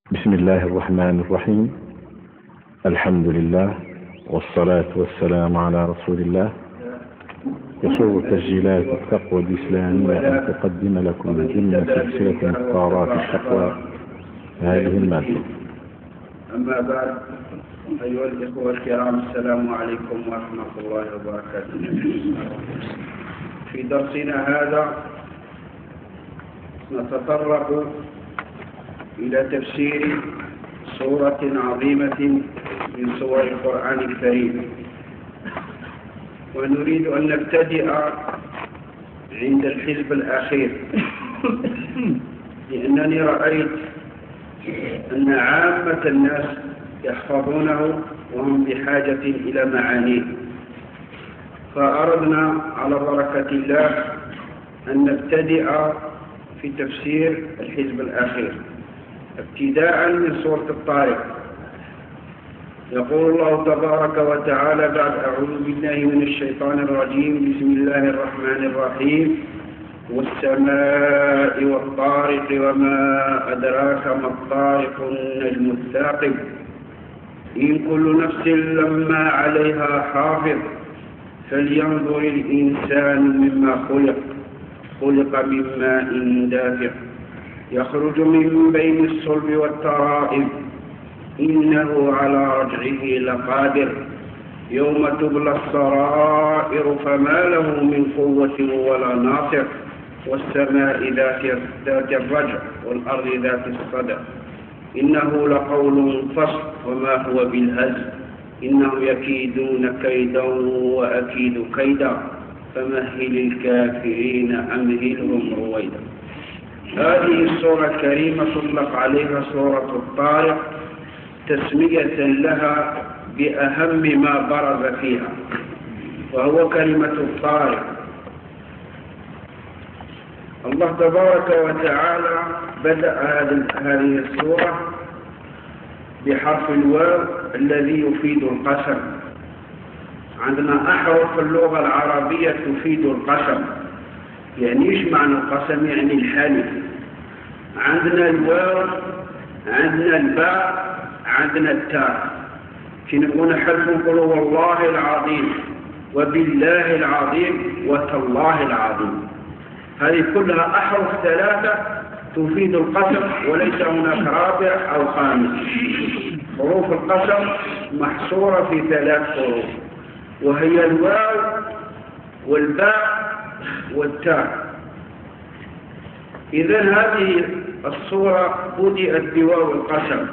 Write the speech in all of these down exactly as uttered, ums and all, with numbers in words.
بسم الله الرحمن الرحيم. الحمد لله والصلاة والسلام على رسول الله. يسر تسجيلات التقوى الإسلامية أن تقدم لكم ضمن سلسلة مختارات التقوى هذه المادة. أما بعد، أيها الإخوة الكرام، السلام عليكم ورحمة الله وبركاته. في درسنا هذا نتطرق إلى تفسير سورة عظيمة من سور القرآن الكريم، ونريد أن نبتدئ عند الحزب الأخير، لأنني رأيت أن عامة الناس يحفظونه وهم بحاجة إلى معانيه، فأردنا على بركة الله أن نبتدئ في تفسير الحزب الأخير ابتداء من سورة الطارق. يقول الله تبارك وتعالى بعد أعوذ بالله من الشيطان الرجيم: بسم الله الرحمن الرحيم: والسماء والطارق وما أدراك ما الطارق النجم الثاقب إن كل نفس لما عليها حافظ فلينظر الإنسان مما خلق خلق من ماء دافق يخرج من بين الصلب والترائب إنه على رجعه لقادر يوم تبلى السرائر فما له من قوة ولا ناصر والسماء ذات الرجع والأرض ذات الصدع إنه لقول فصل وما هو بالهزل إنهم يكيدون كيدا وأكيد كيدا فمهل الكافرين أمهلهم رويدا. هذه السورة الكريمة تطلق عليها سورة الطارق تسمية لها بأهم ما برز فيها، وهو كلمة الطارق. الله تبارك وتعالى بدأ هذه السورة بحرف الواو الذي يفيد القسم. عندنا أحرف اللغة العربية تفيد القسم. يعني إيش معنى القسم؟ يعني الحلف. عندنا الواو، عندنا الباء، عندنا التاء. كي نقول حلف نقول والله العظيم وبالله العظيم وتالله العظيم. هذه كلها أحرف ثلاثة تفيد القسم، وليس هناك رابع أو خامس. حروف القسم محصورة في ثلاث حروف، وهي الواو والباء والتاء. إذن هذه الصورة بدأت بواو القسم.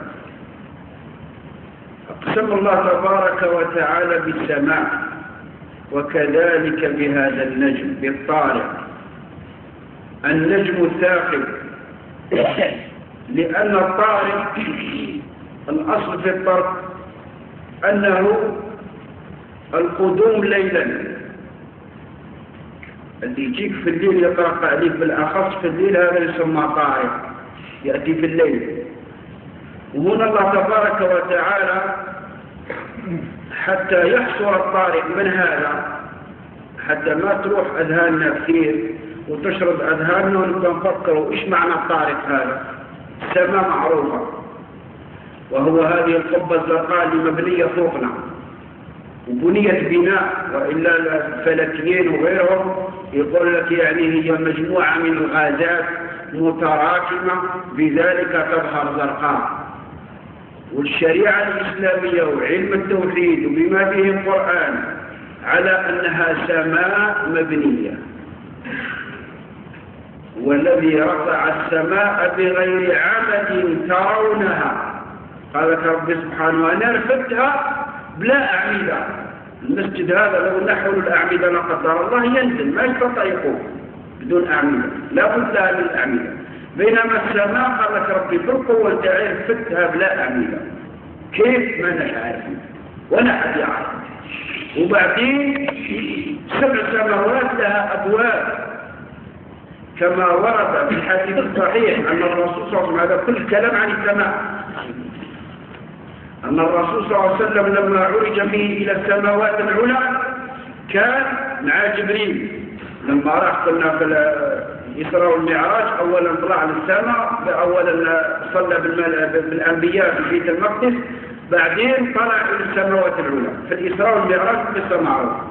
أقسم الله تبارك وتعالى بالسماء، وكذلك بهذا النجم بالطارق النجم الثاقب، لأن الطارق الأصل في الطرق أنه القدوم ليلا، اللي يجيك في الليل يطرق عليك، بالأخص في الليل، هذا يسمى طارق، يأتي في الليل. وهنا الله تبارك وتعالى حتى يحصر الطارق من هذا، حتى ما تروح أذهاننا كثير وتشرد أذهاننا ونبقى نفكروا إيش معنى الطارق هذا. السماء معروفة، وهو هذه القبة الزرقاء اللي مبنية فوقنا وبنية بناء، وإلا الفلكيين وغيرهم يقول لك يعني هي مجموعة من الغازات متراكمة بذلك تظهر زرقاء. والشريعة الإسلامية وعلم التوحيد وبما فيه القرآن على أنها سماء مبنية. والذي رفع السماء بغير عمد ترونها، قالت رب سبحانه أنا رفعتها بلا أعمدة. المسجد هذا لو نحول الأعمدة لا قدر الله ينزل، ما يستطيع يقوم بدون أعمدة، لا بد لها من الأعمدة. بينما السماء قالت ربي بالقوة تعالى رفعتها بلا أعمدة. كيف؟ ما نعرف ولا حد يعرف. وبعدين سبع سماوات لها أبواب، كما ورد في الحديث الصحيح أن الرسول صلى الله عليه وسلم، هذا كل الكلام عن السماء، أن الرسول صلى الله عليه وسلم لما عرج به إلى السماوات العلى كان مع جبريل. لما راح كنا في الإسراء والمعراج أولا طلع للسماء، أولا صلى بالأنبياء في بيت المقدس، بعدين طلع إلى السماوات العلى. في الإسراء والمعراج قصة معروفة.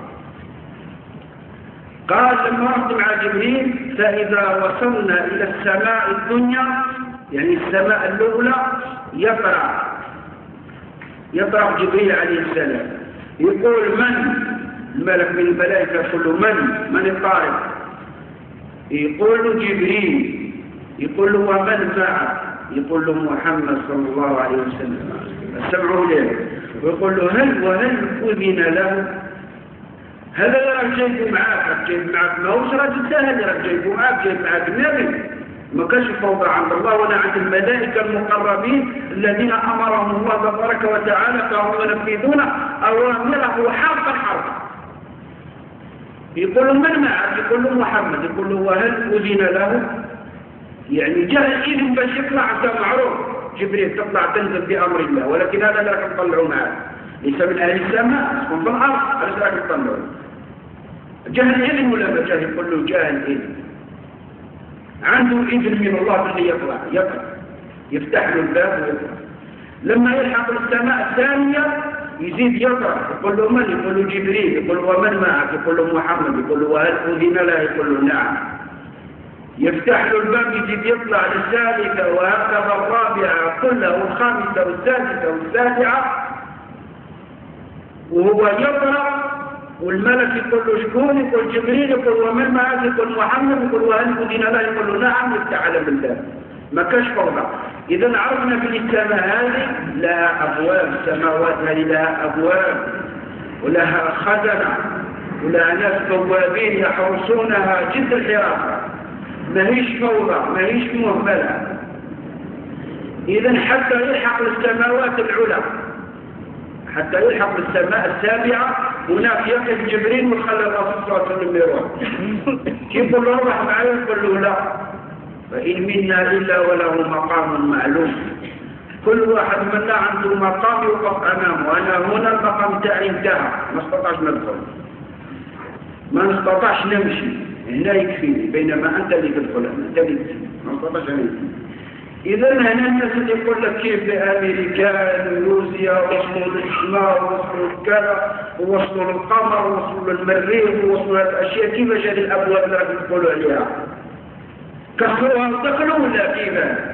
قال لما رحت مع جبريل فإذا وصلنا إلى السماء الدنيا يعني السماء الأولى يطرح يطرح جبريل عليه السلام يقول من الملك من الملائكة يقول له من من الطارق؟ يقول له جبريل. يقول له ومن معك؟ يقول له محمد صلى الله عليه وسلم. سمعوا له ويقول له هل وهل أذن له؟ هذا اللي راك جايبه معاك، جايب معاك ماهوش راجل سهل، راك جايبه معاك، جايب معاك النبي. ما كانش فوضى عند الله ولا عند الملائكة المقربين الذين أمرهم الله تبارك وتعالى فهم ينفذون أوامره حرفا حرفا. يقول له من معك؟ يقول له محمد. يقول له وهل أذن له؟ يعني جاء الإذن باش يطلع أنت معروف جبريل تطلع تنزل بأمر الله، ولكن هذا لا راك تطلعوا معك، ليس من أهل السماء اسمه في الأرض، هذا راك تطلعوا. جاء الإذن ولا ما جاء؟ يقول له جاء الإذن، عنده إذن من الله باللي يطلع يطلع يفتح له الباب ويطلع. لما يلحق السماء الثانية يزيد يطلع. يقول له من؟ يقول له جبريل. يقول له ومن معك؟ يقول له محمد. يقول له وهل أذن له؟ يقول له نعم. يفتح له الباب يزيد يطلع للثالثة وهكذا الرابعة كلها والخامسة والسادسة والسابعة وهو يطلع. والملك يقول له شكون؟ يقول جبريل. يقول ومن معك؟ يقول محمد. يقول وهل أذن له؟ يقول له نعم. يفتح على الباب، ما كاش فوضى. إذا عرفنا في السماء هذه لها أبواب، السماوات هذه لها أبواب ولها خزنة ولها ناس بوابين يحرسونها جد الحراسة، ما هيش فوضى، ما هيش مهملة. إذا حتى يلحق السماوات العلى، حتى يلحق السماء السابعة هناك يقف جبريل وخلى الرسول صلى الله عليه وسلم يروح. يقول له روح معي؟ يقول له لا، فإن منا إلا وله مقام معلوم، كل واحد منا عنده مقام يوقف أمامه. أنا هنا المقام تاعي انتهى، ما استطعش ندخل، ما نستطعش نمشي، هنا يكفيني، بينما أنت اللي تدخل، أنت اللي تكفيني، ما استطعش نمشي. إذا هنا الناس اللي يقول لك كيف أمريكان وروسيا وصلوا للسماء ووصلوا لكذا ووصلوا للقمر ووصلوا للمريخ ووصلوا للأشياء، كيف جاء الأبواب اللي راح يقولوا عليها؟ كسروها ودخلوا ولا كيف؟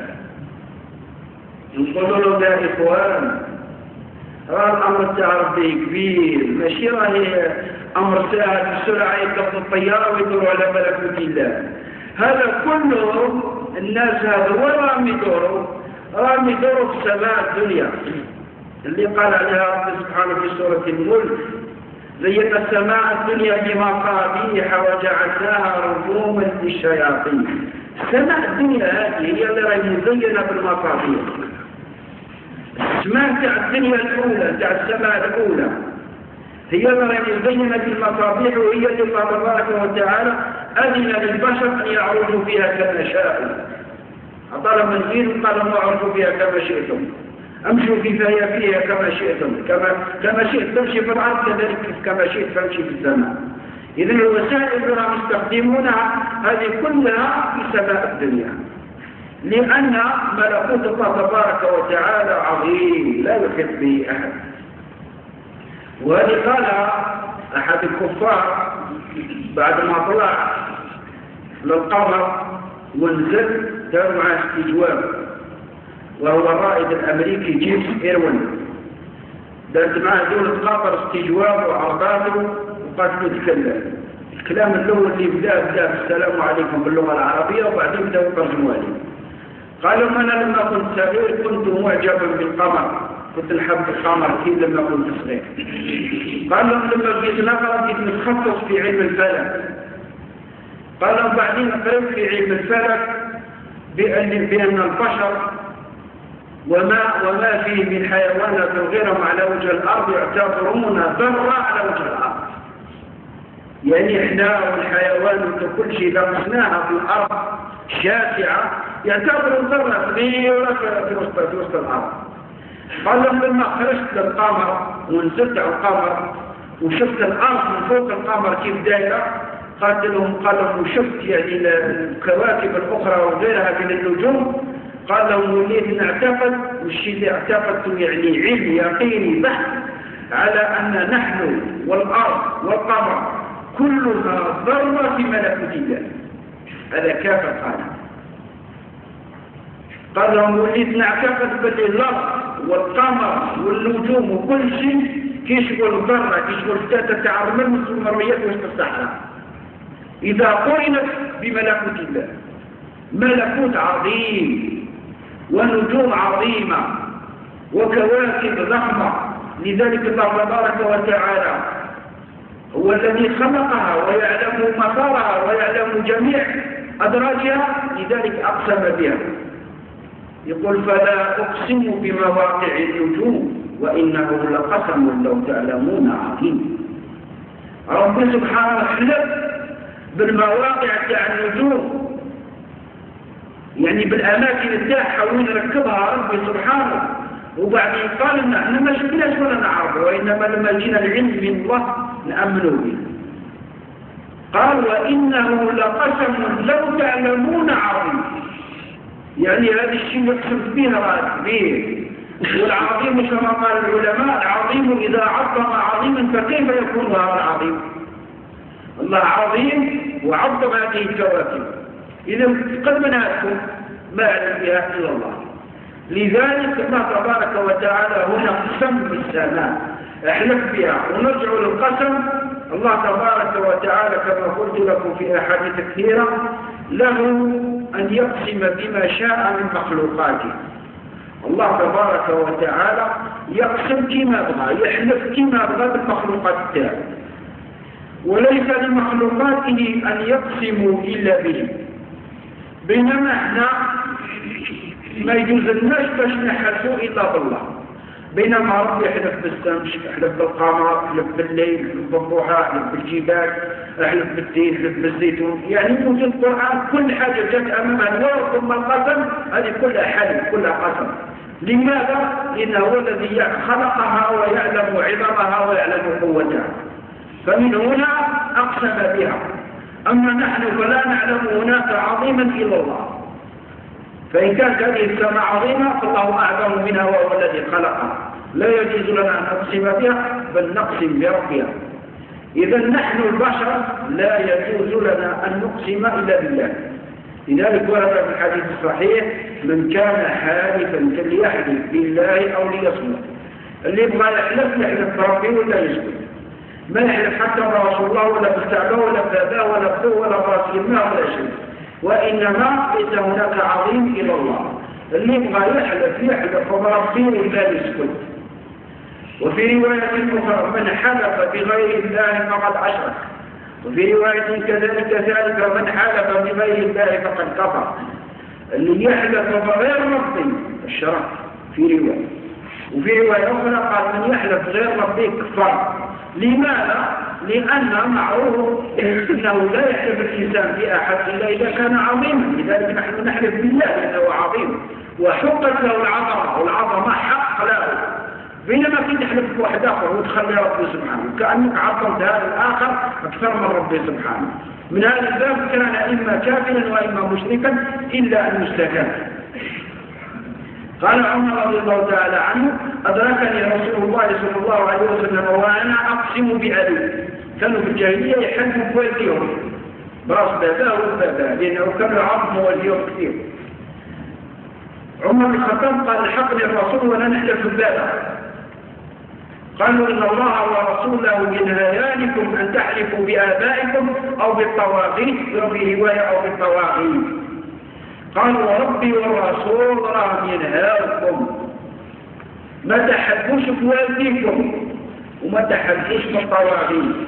نقولوا له يا إخوان راه الأمر تاع ربي كبير، ماشي راهي أمر سهل بسرعة يطلقوا الطيارة ويدوروا على ملكوت الله. هذا كله الناس هذا وين راهم يدوروا؟ راهم يدوروا في سماء الدنيا اللي قال عليها رب سبحانه في سورة الملك زينا السماء الدنيا بمصابيح وجعلناها رجوما للشياطين. السماء الدنيا هذه هي اللي راهي مزينة بالمصابيح. السماء تاع الدنيا الأولى تاع السماء الأولى هي اللي راهي مزينة بالمصابيح، وهي اللي الله تبارك وتعالى أذن للبشر أن يعرجوا فيها كما شاءوا. أطال من دين قال ما عرجوا فيها كما شئتم، أمشوا في فيها فيها كما شئتم، كما كما شئت تمشي في الأرض كذلك كما شئت فامشي في السماء. إذن الوسائل اللي راهم يستخدمونها هذه كلها في سماء الدنيا، لأن ملكوت الله تبارك وتعالى عظيم لا يحيط به أحد. وهذه قال أحد الكفار بعد ما طلع للقمر ونزل دار معه استجواب، وهو الرائد الأمريكي جيمس إيروين، دارت معه دولة قطر استجواب وعرضاته وقالت له تكلم. الكلام الأول اللي بدأ بدأ السلام عليكم باللغة العربية، وبعدين بدأوا يترجموا عليه. قال لهم أنا لما كنت صغير كنت معجبا بالقمر، كنت نحب القمر كيف لما كنت صغير. قال لهم لما بقيت نقرأ بقيت نتخصص في علم الفلك. قال لهم بعدين قرأت في علم الفلك بأن بأن البشر وما وما فيه من حيوانات وغيرهم على وجه الأرض يعتبرون ذرة على وجه الأرض. يعني إحنا والحيوان وكل شيء لمسناها في الأرض شاسعة يعتبر ذرة صغيرة في وسط في وسط الأرض. قال لهم لما خرجت للقمر ونزلت على القمر وشفت الأرض من فوق القمر كيف دايرة، قال لهم قال لهم شفت يعني الكواكب الأخرى وغيرها من النجوم؟ قال لهم وليت نعتقد، والشيء اللي اعتقدته يعني علم يقيني بحث على أن نحن والأرض والقمر كلها ذرة في ملكوت الله. هذا كافر قال. قال لهم وليت نعتقد باللي الأرض والقمر والنجوم وكل شيء كيشغل ذرة كيشغل ثلاثة تاع الرمل والمرويات وسط الصحراء إذا قرنت بملكوت الله. ملكوت عظيم ونجوم عظيمة وكواكب ضخمة. لذلك الله تبارك وتعالى هو الذي خلقها ويعلم مسارها ويعلم جميع أدراجها، لذلك أقسم بها. يقول فلا أقسم بمواقع النجوم وإنه لقسم لو تعلمون عظيم. رب سبحانه حلف بالمواقع تاع النجوم، يعني بالأماكن تاعها وين ركبها ربي سبحانه. وبعدين قال إن احنا ما شفناش ولا نعرفه، وإنما لما جينا العلم من الله نأمنوا به. قال وإنه لقسم لو تعلمون عظيم، يعني هذا الشيء يقسم به رأس كبير. والعظيم كما قال العلماء العظيم إذا عظم عظيما فكيف يكون هذا العظيم؟ الله عظيم وعظم هذه الكواكب، إذا قد مناتكم ما يعلم بها إلا الله. لذلك الله تبارك وتعالى هنا قسم بالسماء احلف بها. ونرجع للقسم، الله تبارك وتعالى كما قلت لكم في أحاديث كثيرة له أن يقسم بما شاء من مخلوقاته. الله تبارك وتعالى يقسم كما بغى، يحلف كما بغى بالمخلوقات تاعه، وليس لمخلوقاته أن يقسموا إلا به. بينما احنا ما يجوز لناش باش نحلفوا إلا بالله. بينما ربي يحلف بالشمس، يحلف بالقمر، يحلف بالليل، يحلف بالضحى، يحلف بالجبال، يحلف بالتين، يحلف بالزيتون. يعني في القرآن كل حاجة جت أمامها النور ثم القسم، هذه كلها حلف كلها قسم. لماذا؟ لأنه هو الذي خلقها ويعلم عظمها ويعلم قوتها، فمن هنا أقسم بها. أما نحن فلا نعلم هناك عظيما إلا الله. فإن كانت هذه السماء عظيمة فالله أعظم منها وهو الذي خلقها، لا يجوز لنا أن نقسم بها بل نقسم بربها. إذا نحن البشر لا يجوز لنا أن نقسم إلا بالله. لذلك ورد في الحديث الصحيح من كان حالفا فليحلف بالله أو ليصمت. اللي يبغى يحلف يحلف بربه ولا يسكت، ما يحلف حتى برسول الله ولا بالكعبة ولا باباه ولا بذو ولا براس الماء ولا شيء. وإنما ليس هناك عظيم إلى الله. اللي يبغى يحلف يحلف بربه ولا يسكت. وفي رواية أخرى من حلف بغير الله فقد أشرك. وفي رواية كذلك ذلك من حلف بغير الله فقد كفر. اللي يحلف بغير ربه الشرك في رواية. وفي رواية أخرى قال من يحلف غير ربه كفر. لماذا؟ لأن معروف أنه لا يحلف الإنسان بأحد إلا إذا كان عظيما. لذلك نحن نحلف بالله لأنه عظيم وحقت له العظمة، والعظمة حق له. بينما كنت تحلف بواحد آخر وتخلي ربي سبحانه كأنك عظمت هذا الآخر أكثر من ربي سبحانه. من هذا الباب كان إما كافرا وإما مشركا إلا أن يستكان. قال عمر رضي الله تعالى عنه أدركني رسول الله صلى الله عليه وسلم وأنا أقسم بأبي. كانوا في الجاهلية يحلفوا بوالديهم براس باباه وباباه لأنه كانوا يعظموا والديهم كثير. عمر بن الخطاب قال الحقني الرسول ولا نحلف باباه. قالوا إن الله ورسوله ينهيانكم أن تحلفوا بآبائكم أو بالطواغيت، وفي رواية أو بالطواغيت. قالوا وربي والرسول راهم ينهاكم ما تحبوش بوالديكم وما تحبوش بالطواغيت،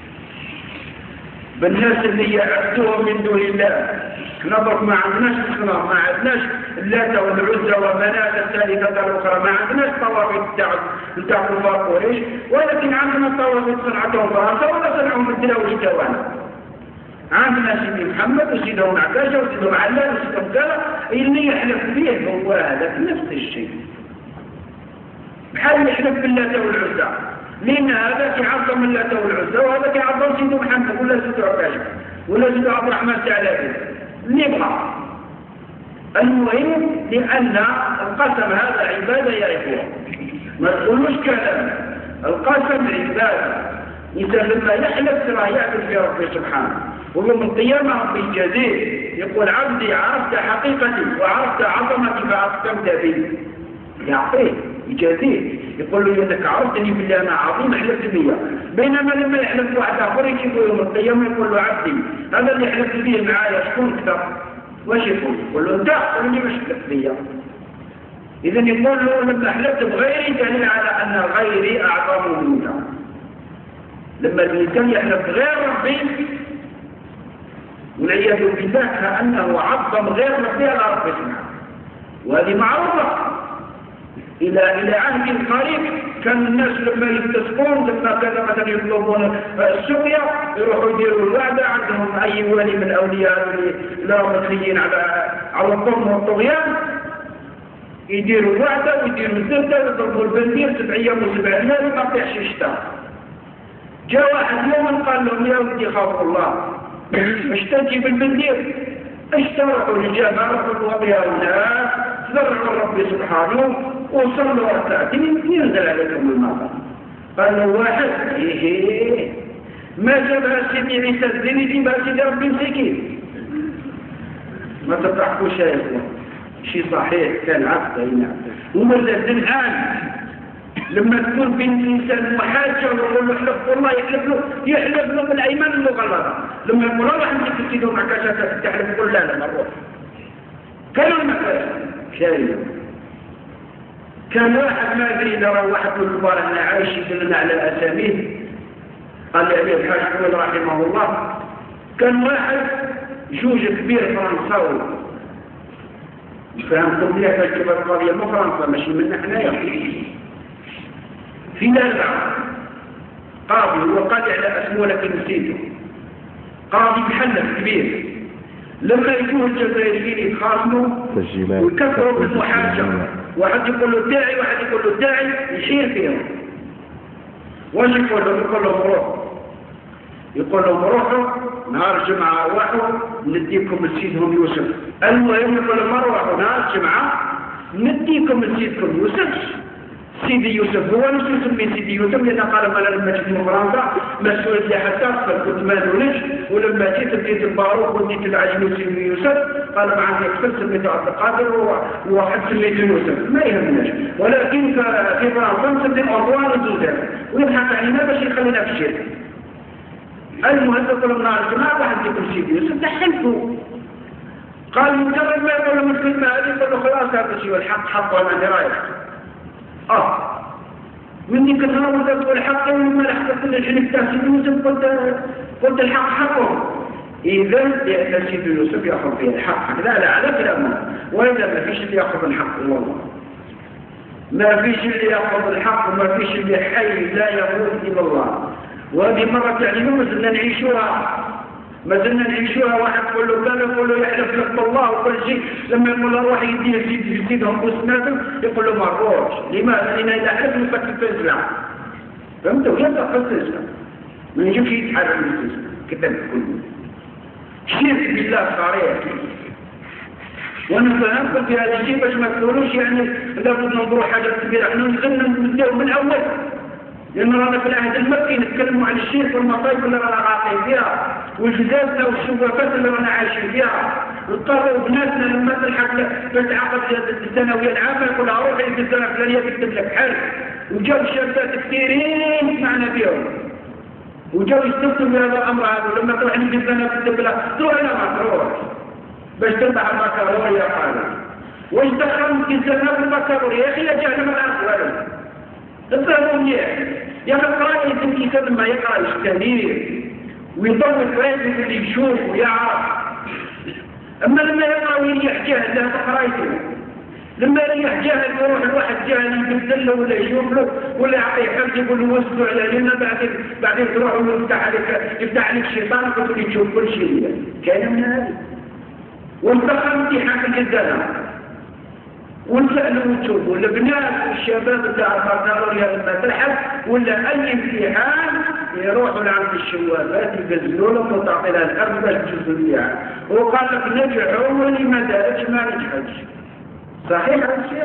بالناس اللي يعبدوهم من دون الله. نظر ما عندناش الصنام، ما عندناش اللات والعزى ومناة الثالثة الأخرى، ما عندناش طواغيت نتاع كفار قريش، ولكن عندنا طواغيت صنعتهم فرنسا ولا صنعهم الدولة والجوانب. عندنا سيدي محمد وسيدهم عكاشة وسيدهم علان وسيدهم كذا، اللي يحلف به هو هذا نفس الشيء. بحال يحلف بالله والعزى. لأن هذا كيعظم اللات والعزى وهذا كيعظم سيدي محمد ولا سيدي عكاشة ولا سيدي عبد الرحمن الثعلبي اللي يبقى. المهم لأن القسم هذا عبادة يا إخوة، ما تقولوش كلام، القسم عبادة. إذا لما يحلف ترى يعبد في ربي سبحانه، ويوم القيامة ربي يجازيه يقول عبدي عرفت حقيقتي وعرفت عظمتي فأقسمت بي، يعطيه يجازيه يقول له انك عرفتني بالله انا عظيم حلفت بي. بينما لما يحلف واحد اخر يجيبه يوم القيامه يقول له عبدي هذا اللي حلفت به معايا شكون كثر؟ واش يقول؟ يقول له انت قول لي واش حلفت بي. اذا يقول له لما حلفت بغيري دليل على ان غيري اعظم منك. لما الانسان يحلف بغير ربي والعياذ بالله كانه عظم غير ربي على ربي سبحانه، وهذه معروفه. إلى إلى عهد قريب كان الناس لما يتسقون لما كذا مثلا يطلبون السقيا يروحوا يديروا الوعدة عندهم أي ولي من الأولياء اللي لا متخيين على على الظلم والطغيان يديروا الوعدة ويديروا الزبدة ويضربوا البندير سبع أيام وسبع ليالي ما طيحش الشتاء. جاء واحد يوم قال لهم يا ولدي خافوا الله اشتكي بالبندير، اشتركوا الجبل وقلوا يا الناس ذرعوا ربي سبحانه وصلوا ركعتين ينزل عليكم المطر. قال له واحد ايه ما جابها سيدي عيسى الزيني جيبها سيدي ربي مسكين. ما تضحكوش يا اخوان، شيء صحيح كان عقد هنا. ومرة الزنهان لما تكون بين الانسان وحاجه ويقول له احلف والله يحلف له يحلف له بالايمان المغلظه. لما يقول له راح نجيب سيدي معك عشان تحلف يقول لا لا ما نروح. كانوا المكان شايف. كان واحد ما ادري اذا راه واحد من الكبار انا عايش يدلنا على الاسامي. قال لي ابي الحاج حمد رحمه الله كان واحد جوج كبير فرنساوي فهمتم ليه تجربه القضيه مو فرنسا ماشي من حنايا في نازع قاضي هو قاضي على اسمه لكن نسيته قاضي محلف كبير. لما يجوه الجزائريين يتخاصموا ويكثروا بالمحاجة واحد يقول له داعي واحد يقول له داعي يشير فيهم. واش يقول له؟ يقول له روحوا يقول لهم روحوا نهار الجمعة روحوا نديكم لسيدهم يوسف. المهم يقول لهم روحوا نهار الجمعة نديكم لسيدكم يوسف. سيدي يوسف هو مش يسمي سيدي يوسف لأنه قال ما لما جيت من فرنسا مسؤول لي حتى كنت ما نولج ولما جيت بديت الباروك وديت العجل سيدي يوسف قال ما عندي كفل سميته عبد القادر وواحد سميته يوسف ما يهمناش. ولكن في فرنسا سميت أنطوان زوزان ويضحك علينا باش يخلينا في الشرك. المهم يقول لهم نهار الجماعة واحد يقول سيدي يوسف دحلتوا. قال مجرد ما يقول لهم الكلمة هذه يقول له خلاص هذا شيء والحق حق وما عندي رايح. اه من ديك النهار ولا تقول الحق وما لحقت الجنب تاع سيدي يوسف قلت قلت الحق حقهم. اذا لان سيدي يوسف ياخذ فيه الحق لا لا على كلامه. واذا ما فيش اللي ياخذ الحق والله ما فيش اللي ياخذ الحق وما فيش اللي حي لا يموت الا الله. وهذه مرة تعلمون ما زلنا نعيشوها ما زلنا نعيشوها. واحد يقول له كان يقول له يحلف لك بالله وكل شيء لما يقول له روح يديه سيد سيدهم وسناتهم يقول له ما نروحش. لماذا؟ لأن إذا حلف يفكر في الإسلام. فهمتوا؟ يبقى في الإسلام ما يجيبش يتحرك من الإسلام كتاب كله شرك بالله صريح. وانا فهمت في هذا الشيء باش ما تقولوش يعني لابد ننظروا حاجه كبيره. احنا نزلنا نبداو من اول لأن رانا في العهد المكي نتكلموا عن الشرك والمصايب اللي رانا عاقين فيها والجزازة والشبكات اللي رانا عايشين فيها. اضطروا بناتنا لما تلحق تتعاقد الثانوية العامة يقول لها روحي في السنة الفلانية تكتب لك حل. وجاو شابات كثيرين سمعنا بهم وجاو يستفتوا بهذا الأمر هذا. لما تروح نجي السنة تكتب لها تروح لا ما تروح باش تربح البكالوريا. قال واش دخلوا في السنة بالبكالوريا يا أخي يا جهل من الأرض تفهموا مليح. يا اخي القراءة يمكن الكتاب ما يقرأ الكثير ويطول قرايته اللي يشوف ويعرف. اما لما يقرأ ويريح جاهل له قرايته. لما يريح جاهل يروح الواحد جاهل يبدل له ولا يشوف له ولا يعطيه حرج يقول له واسدوا على لنا بعدين بعدين تروح ويفتح عليك يفتح عليك الشيطان وتقول تشوف كل شيء. كان من هذا وانتقل امتحان في الجزائر والفعل وتشوف والبنات والشباب تاع البطارية لما تلحق ولا أي امتحان يروحوا لعند الشوافات يبزلوا لهم وتعطي لها الأرض باش تجوز الامتحان وقال لك نجحوا واللي ما دارتش ما نجحتش. صحيح هذا الشيء؟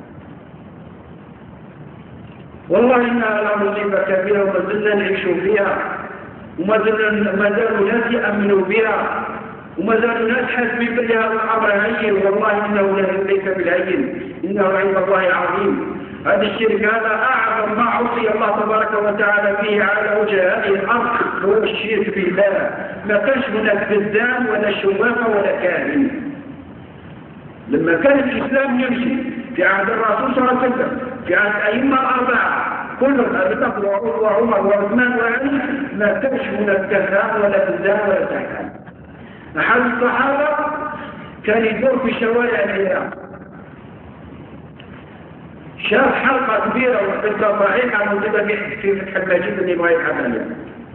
والله إنها لمصيبة كبيرة وما زلنا نعيشوا فيها وما زلنا ما زالوا ناس يأمنوا بها وما زالوا ناس حاسبين بأن هذا الأمر هين والله إنه ليس بالهين إنه عند الله عظيم. هذا الشرك هذا أعظم ما عصي الله تبارك وتعالى فيه على وجه هذه الأرض هو الشرك بالله. ما كانش هناك بزان ولا شوافة ولا كاهن. لما كان الإسلام يمشي في عهد الرسول صلى الله عليه وسلم في عهد الأئمة الأربعة كلهم أبي بكر وعمر وعثمان وعلي ما كانش هناك كهان ولا بزان ولا كاهن. أحد الصحابة كان يدور في شوارع العراق شاف حلقة كبيرة وقصة صحيحة موجودة في فتح المجيد اللي ما يبحث عليها.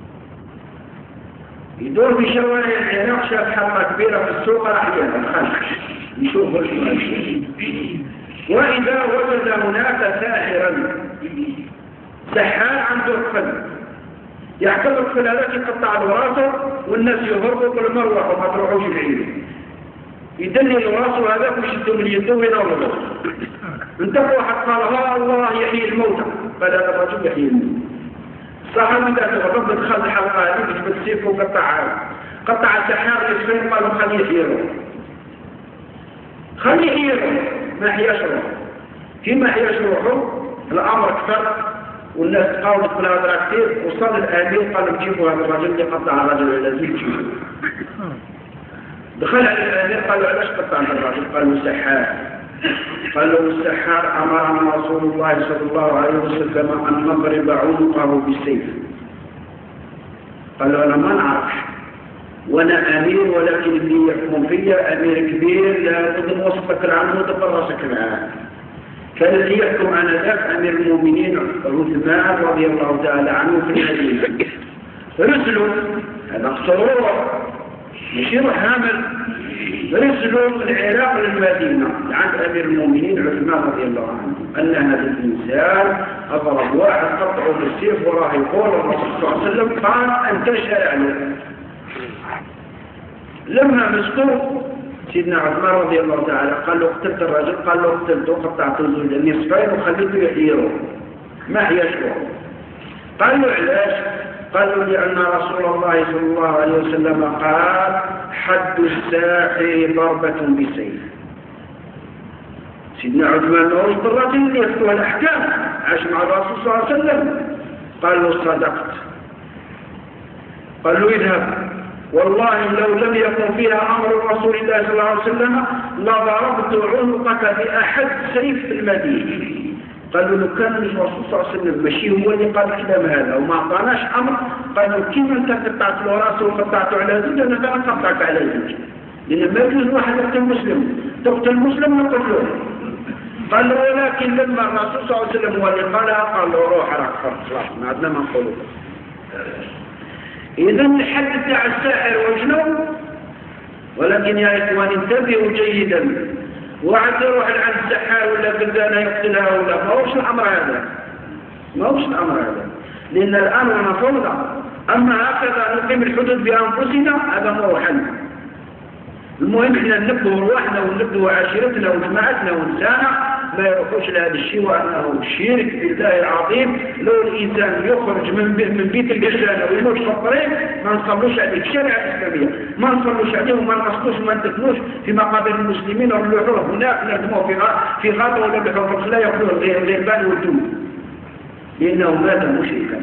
يدور في شوارع العراق شاف حلقة كبيرة في السوق أحيانا الخلق يشوف الشيء وإذا وجد هناك ساحرا سحار عنده قفل يحكم القفل هذاك يقطع له راسه والناس يهربوا بالمروح وما تروحوش بعيد يدلل راسه هذاك ويشدوا من يده وينوروا. انتبه واحد قال ها الله يحيي الموتى قال هذا الرجل يحيي الموتى. الصحابي ذات الرب دخل الحلقه هذه جبت سيفه وقطعها قطع السحار يسفين قالوا خليه يحيي خليه يحيي ما حياش روحه. كيما حياش روحه الامر كثر والناس قاومت من هذا كثير وصل الامير قال جيبوا هذا الرجل اللي قطع الرجل الذي جيبوه. دخل على الامير قالوا علاش قطع هذا الرجل؟ قالوا سحار. قالوا السحار امرنا رسول الله صلى الله عليه وسلم ان نضرب عنقه بالسيف. قالوا انا ما نعرفش وانا امير ولكن اللي يحكم فيا امير كبير لابد نوصفك العنه وتبرسك معاه. كان اللي يحكم آنذاك أمير المؤمنين عثمان رضي الله تعالى عنه في المدينة. رسلوا هذا قصور مش يروح هامل رسلوا من العراق للمدينة عند أمير المؤمنين عثمان رضي الله عنه أن هذا الإنسان أضرب واحد قطعه بالسيف وراه يقول الرسول صلى الله عليه وسلم قال أنت شارع له. لما مسكوه سيدنا عثمان رضي الله تعالى قال له قتلت الرجل قال له قتلته قطعت الزوج النصفين وخليته يحيره ما حيشوه. قال له علاش؟ قال له لأن رسول الله صلى الله عليه وسلم قال حد الساحر ضربة بسيف. سيدنا عثمان ما هوش بالراجل اللي يفتوى الأحكام عاش مع الرسول صلى الله عليه وسلم. قال له صدقت. قال له اذهب والله لو لم يكن فيها أمر رسول الله صلى الله عليه وسلم لضربت عنقك بأحد سيف في المدينة. قالوا له كان الرسول صلى الله عليه وسلم ماشي هو اللي قال الكلام هذا وما أعطاناش أمر. قالوا كيف أنت قطعت له راسه وقطعته على زوج أنا كان قطعك على زوج لأن ما يجوز واحد يقتل مسلم تقتل مسلم ويقتلوه. قال له ولكن لما الرسول صلى الله عليه وسلم هو اللي قالها قال له روح راك خلاص ما عندنا ما نقوله. إذا الحد بتاع الساحر وجنوب. ولكن يا إخوان انتبهوا جيدا واحد يروح عند السحار ولا بلدانه يقتلها ولا ما هوش الأمر هذا ما هوش الأمر هذا لأن الأمر فوضى. أما هكذا نقيم الحدود بأنفسنا هذا ما هو حل. المهم احنا ننبه رواحنا وننبه عشيرتنا وجماعتنا ونسانا ما يروحوش لهذا الشيء وأنه شرك بالله العظيم. لو الإنسان يخرج من من بيت الجشانة ويموت في الطريق ما نصلوش عليه في الشريعة الإسلامية ما نصلوش عليه وما نقصدوش وما ندفنوش في مقابر المسلمين ونلوحوه هناك نردموه في في غابة ولا نلوحوه في الخلايا يأكلوه الغيبان والدود لأنه مات مشركا.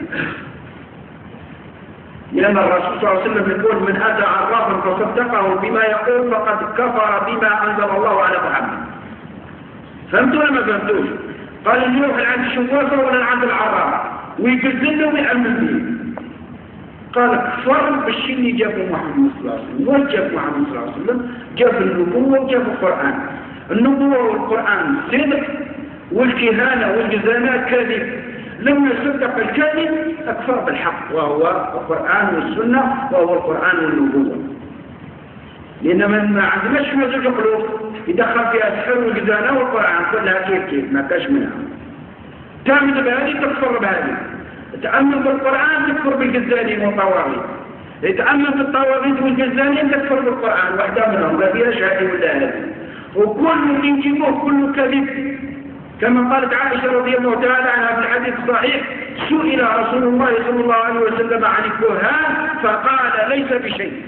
لأن الرسول صلى الله عليه وسلم يقول من أتى عرافا فصدقه بما يقول فقد كفر بما أنزل الله على محمد. فهمتوا ولا ما فهمتوش؟ قال اللي يروح عند الشوافة ولا عند العراف ويبذل له ويأمن به. قال كفر بالشيء اللي جابه محمد صلى الله عليه وسلم. وين جاب محمد صلى الله عليه وسلم؟ جاب النبوة وجاب القرآن. النبوة والقرآن صدق والكهانة والجزانات كذب. لما يصدق الكذب أكفر بالحق وهو القرآن والسنة وهو القرآن والنبوة. لأن ما عندناش مزوج قلوب يدخل فيها السحر والجزانة والقرآن كلها كيف كيف ما كاش منها. تأمن بهذه تكفر بهذه، تأمن بالقرآن تكفر بالجزانين والطواغيت، تأمن بالطواغيت والجزانين تكفر بالقرآن، واحدة منهم لا فيها شهادة ولا هذه، وكل اللي يجيبوه كله كذب. كما قالت عائشة رضي الله تعالى عنها في الحديث الصحيح: سئل رسول الله صلى الله عليه وسلم عن الكهان فقال ليس بشيء.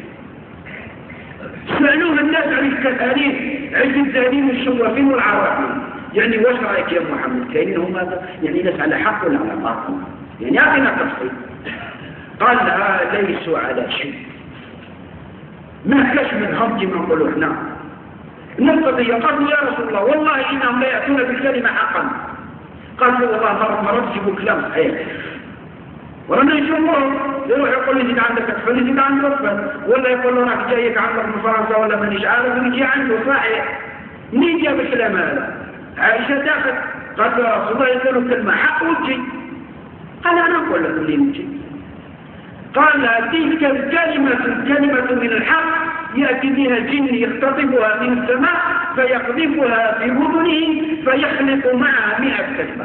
سألوه الناس عن الكهانين، عن الزانين والشوافين والعرافين، يعني واش رايك يا محمد؟ كاينين هما يعني ناس على حق ولا على باطل؟ يعني اعطينا تفصيل. قال لا ليسوا على شيء، ما كاش منهم كما نقولوا احنا. القضية قالوا يا رسول الله والله انهم لا ياتون بالكلمه حقا. قال له والله مرة مرة تجيبوا كلام صحيح، ورانا نشوفوه يروح يقول لي زيد عندك اطفال يزيد عنده اطفال، ولا يقول له راك جايك عندك من فرنسا ولا مانيش عارف ويجي عنده صحيح. منين جاب الكلام هذا؟ عائشة داخل قالت له رسول الله يقول كلمة حق وتجي. قال أنا أقول لك منين وتجي. قال تلك الكلمة الكلمة من الحق يأتي بها الجن يختطفها من السماء فيقذفها في أذنه فيخلق معها مئة كلمة.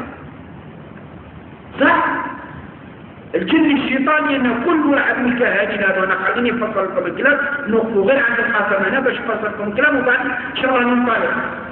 صح؟ الجن الشيطاني أن كل واحد من الكهانين هذا، أنا خليني أفصل لكم الكلام نوقفوا غير عند الخاتم أنا باش أفصل لكم الكلام وبعد إن شاء الله ننطلق.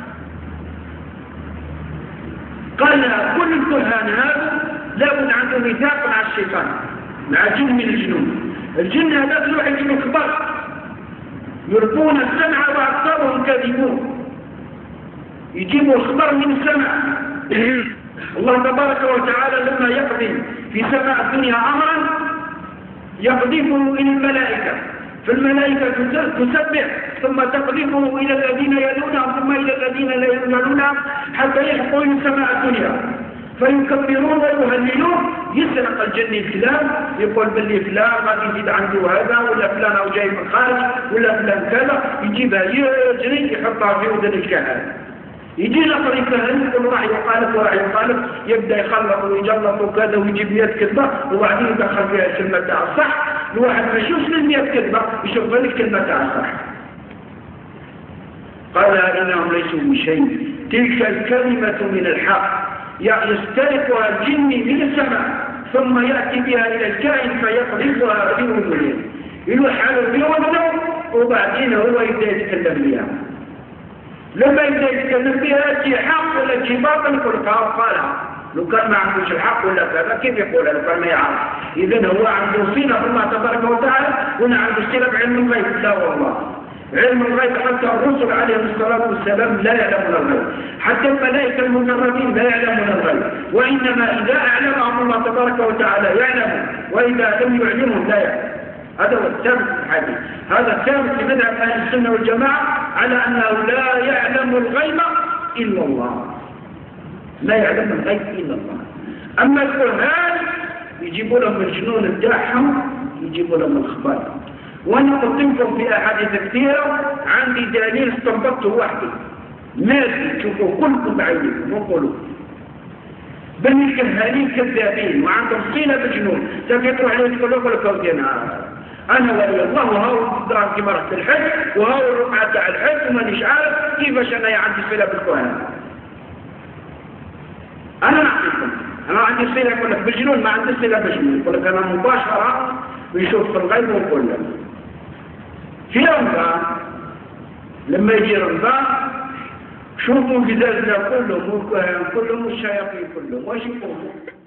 قال كل الكهان هذا لابد عنده ميثاق مع الشيطان، مع جن من الجنون. الجن هذا يروح يجيبوا كبار يلقون السمع وأكثرهم كاذبون، يجيبوا الخبر من السمع. الله تبارك وتعالى لما يقضي في سماء الدنيا أمرا يقذفه إلى الملائكة، فالملائكة تسبح ثم تقذفه إلى الذين يلونهم ثم إلى الذين لا يلونهم حتى يحقوا إلى سماء الدنيا فيكبرون ويهللون. يسرق الجن الكلام يقول باللي فلان غادي يزيد عنده هذا ولا فلان أو جاي من الخارج ولا فلان كذا، يجيبها يجري يحطها في أذن الكهان. يجي لقري كهان يقول راح يقالب وراح يقالب، يبدا يخلط ويجلط وكذا ويجيب مئة كذبه وبعدين يدخل فيها الكلمه تاع الصح. الواحد ما يشوفش المئة كذبه يشوف غير الكلمه تاع الصح. قال انهم ليسوا بشيء، تلك الكلمه من الحق يسترقها الجن من السماء ثم ياتي بها الى الكائن فيقذفها في اذنه، يلوح على اذنه وبعدين هو يبدا يتكلم بها. لما يبدا يتكلم بها تجي حق ولا تجي باطل يقول قالها. لو كان ما عندوش الحق ولا كذا كيف يقولها لو كان ما يعرف؟ اذا هو عنده صله بالله تبارك وتعالى ولا عنده صله بعلم الغيب؟ لا والله، علم الغيب حتى الرسل عليهم الصلاه والسلام لا يعلمون الغيب، حتى الملائكه المقربين لا يعلمون الغيب، وانما اذا اعلمهم الله تبارك وتعالى يعلمون، واذا لم يعلمهم لا يعلم. هذا هو الثابت في الحديث، هذا الثابت في مذهب اهل السنه والجماعه على انه لا يعلم الغيب الا الله، لا يعلم الغيب الا الله. اما الكهان يجيبوا لهم الجنون بتاعهم يجيبوا لهم الخبر. وانا قلت لكم في احاديث كثيره عندي دليل استنبطته وحدي ماشي تشوفوا كلكم بعينكم وقولوا بني الكهانين كذابين وعندهم صله بالجنون. تبي تروح عليه تقول له لك انا ولي الله وهاو الدراهم كما رحت الحج وهاو الرقعه تاع الحج ومانيش عارف كيفاش انا عندي صله بالكهان. انا نعطيكم انا عندي صله يقول لك بالجنون، ما عندي صله بالجنون، يقول لك انا مباشره ويشوف في الغيب ويقول لك. في رمضان لما يجي رمضان شوفوا جزازنا كلهم والكهان كلهم والشياطين كلهم واش يقولوا؟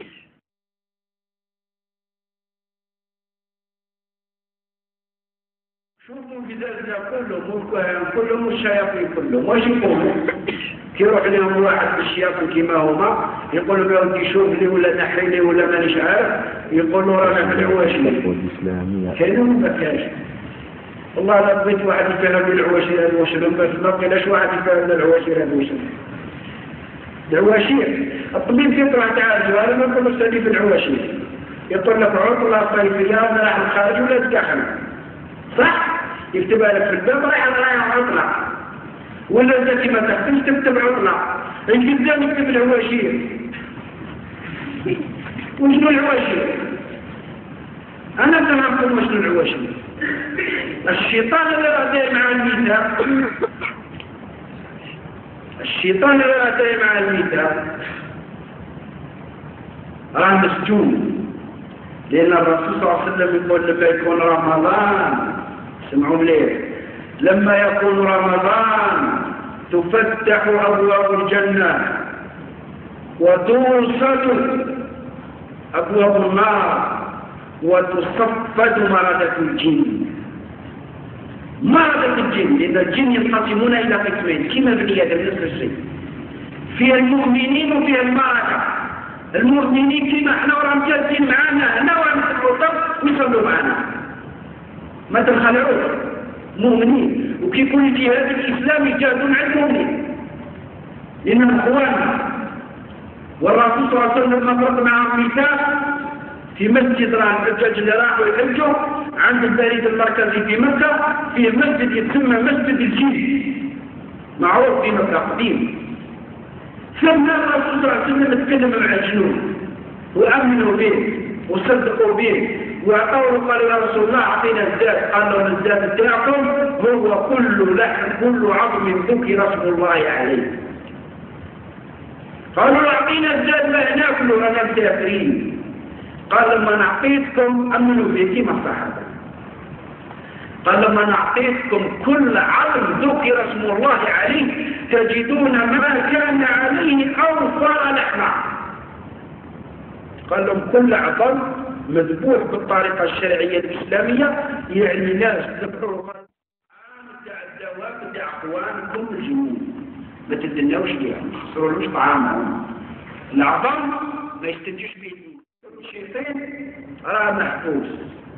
شوفوا جزازنا كلهم والكهان كلهم والشياطين كلهم واش يقولوا؟ كي يروح لهم واحد بالشياطين كيما هما يقول له انت شوف لي ولا نحي لي ولا مانيش عارف، يقول له رانا في العواشر كاين ما كاينش. والله لا بغيت واحد يفهم العواشر هذا واش بس ما بقيناش واحد يفهم العواشر هذا واش العواشر. الطبيب كيطلع تعالجوا انا ما نقولش هذه في العواشر، يقول لك عطله صيفيه انا راح الخارج ولا تدخل صح؟ يكتبها لك في الباب رايح رايح عطله ولا ذاتي ما تخدمش تكتب عطله. الجزام يكتب العواشر. وشنو العواشر؟ انا سمعتكم وشنو العواشر الشيطان اللي راه مع الميثاق الشيطان اللي راه مع الميثاق راه مسجون، لأن الرسول صلى الله عليه وسلم يقول لما يكون رمضان، سمعوا مليح، لما يكون رمضان تفتح أبواب الجنة وتوصد أبواب النار وتصفد مردة الجن. مردة الجن، لأن الجن ينقسمون إلى قسمين كما بني آدم نفس الشيء، فيها المؤمنين وفيها المردة. المؤمنين كما احنا وراهم جالسين معانا هنا وراهم يسمعوا ويصلوا معنا، ما تنخلعوش مؤمنين، وكيكون الجهاد الإسلامي يجاهدون على المؤمنين لأنهم إخواننا. والرسول صلى الله عليه وسلم فرق معهم ميثاق في مسجد راه الحجاج اللي راحوا يحجوا عند البريد المركزي في مكة، فيه مسجد يسمى مسجد الجيل معروف في مكة قديم. ثم الرسول صلى الله عليه وسلم تكلم مع الجنود وامنوا به وصدقوا به واعطوه، قالوا يا رسول الله اعطينا الزاد. قال لهم الزاد بتاعكم هو كل لحم كل عظم ذكر اسم الله عليه. قالوا اعطينا الزاد ما ناكله انا مسافرين. قال لما نعطيتكم امنوا به كما الصحابه، قال لما نعطيتكم كل عظم ذكر اسم الله عليه تجدون ما كان عليه أوفر لحما. قال لهم كل عظم مذبوح بالطريقة الشرعية الإسلامية، يعني ناس ذبحوا تاع الدواب تاع أخوانكم الجنود ما تدناوش ليها، ما تخسرولوش طعامهم. العظم ما يستنجوش به الشيطان راه محبوس.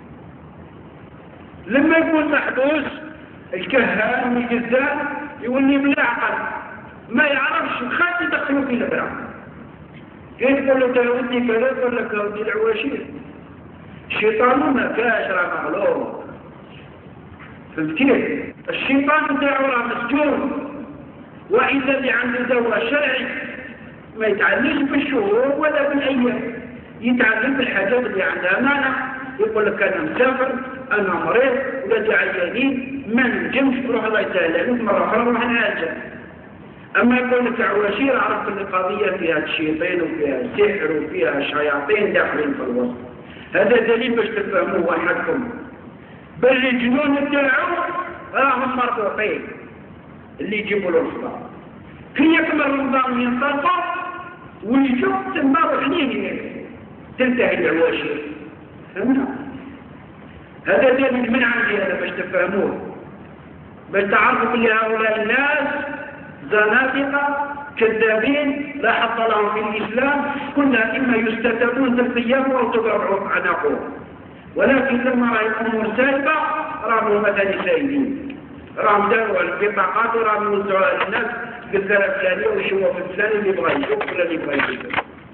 لما يكون محبوس الكهان والجزار يولي بلا عقل، ما يعرفش خاطر يدخلوا في الابره. كيف يقول له تاودي كذا يقول لك اودي العواشير. الشيطان ما كاش راه مغلوب، فهمت كيف؟ الشيطان تاعو راه مسجون، واذا اللي عنده دواء شرعي ما يتعلمش بالشهور ولا بالايام، يتعلم بالحاجات اللي عندها معنى. يقول لك انا مسافر، انا مريض ولا عيانين ما نجمش نروح، الله يسهل عليك مره اخرى نروح نعالجك. اما يقول لك عواشير عرفت ان القضيه فيها الشيطان وفيها السحر وفيها شياطين داخلين في الوسط. هذا دليل باش تفهموه وحدكم. بل الجنون تاعو راهم مربوطين اللي يجيبوا له الفطار، كي يكمل رمضان ينطلقوا ويجوا تما وحنين تنتهي العواشير. فهمنا؟ هذا دليل من عندي هذا باش تفهموه، باش تعرفوا بلي هؤلاء الناس زنادقة كذابين لا حظ لهم في الإسلام، كنا إما يستتبون بالقيام أو تبرعوا عناقهم. ولكن لما رأي الأمور سالبة راهم مثلا سايدين، راهم داروا البطاقات وراهم يوزعوها للناس بالذات الفلانية ويشوفوا في الفلاني اللي يبغى يشوف ولا اللي يبغى يشوف.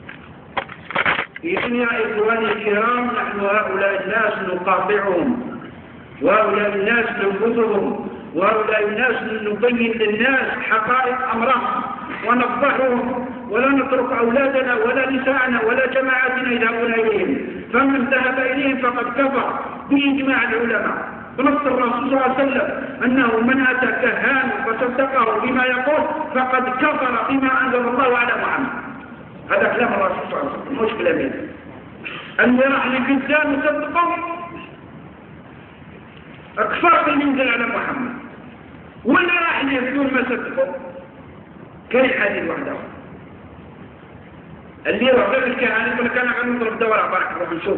إذن يا إخواني الكرام نحن هؤلاء الناس نقاطعهم، وهؤلاء الناس ننفذهم، وهؤلاء الناس نبين للناس حقائق أمرهم ونفضحهم، ولا نترك أولادنا ولا نساءنا ولا جماعاتنا يذهبون إليهم. فمن ذهب إليهم فقد كفر بإجماع العلماء بنص الرسول صلى الله عليه وسلم أنه من أتى كهان فصدقه بما يقول فقد كفر بما أنزل الله على محمد. هذا كلام الرسول صلى الله عليه وسلم مش كلامي. اللي راح للإنسان يصدقه أكثر من ينزل على محمد، ولا راح ليسدون ما صدقه كاين حديث واحدة. اللي يروح غير الكهانة يقول لك أنا غير نضرب دورة بارك نروح نشوف،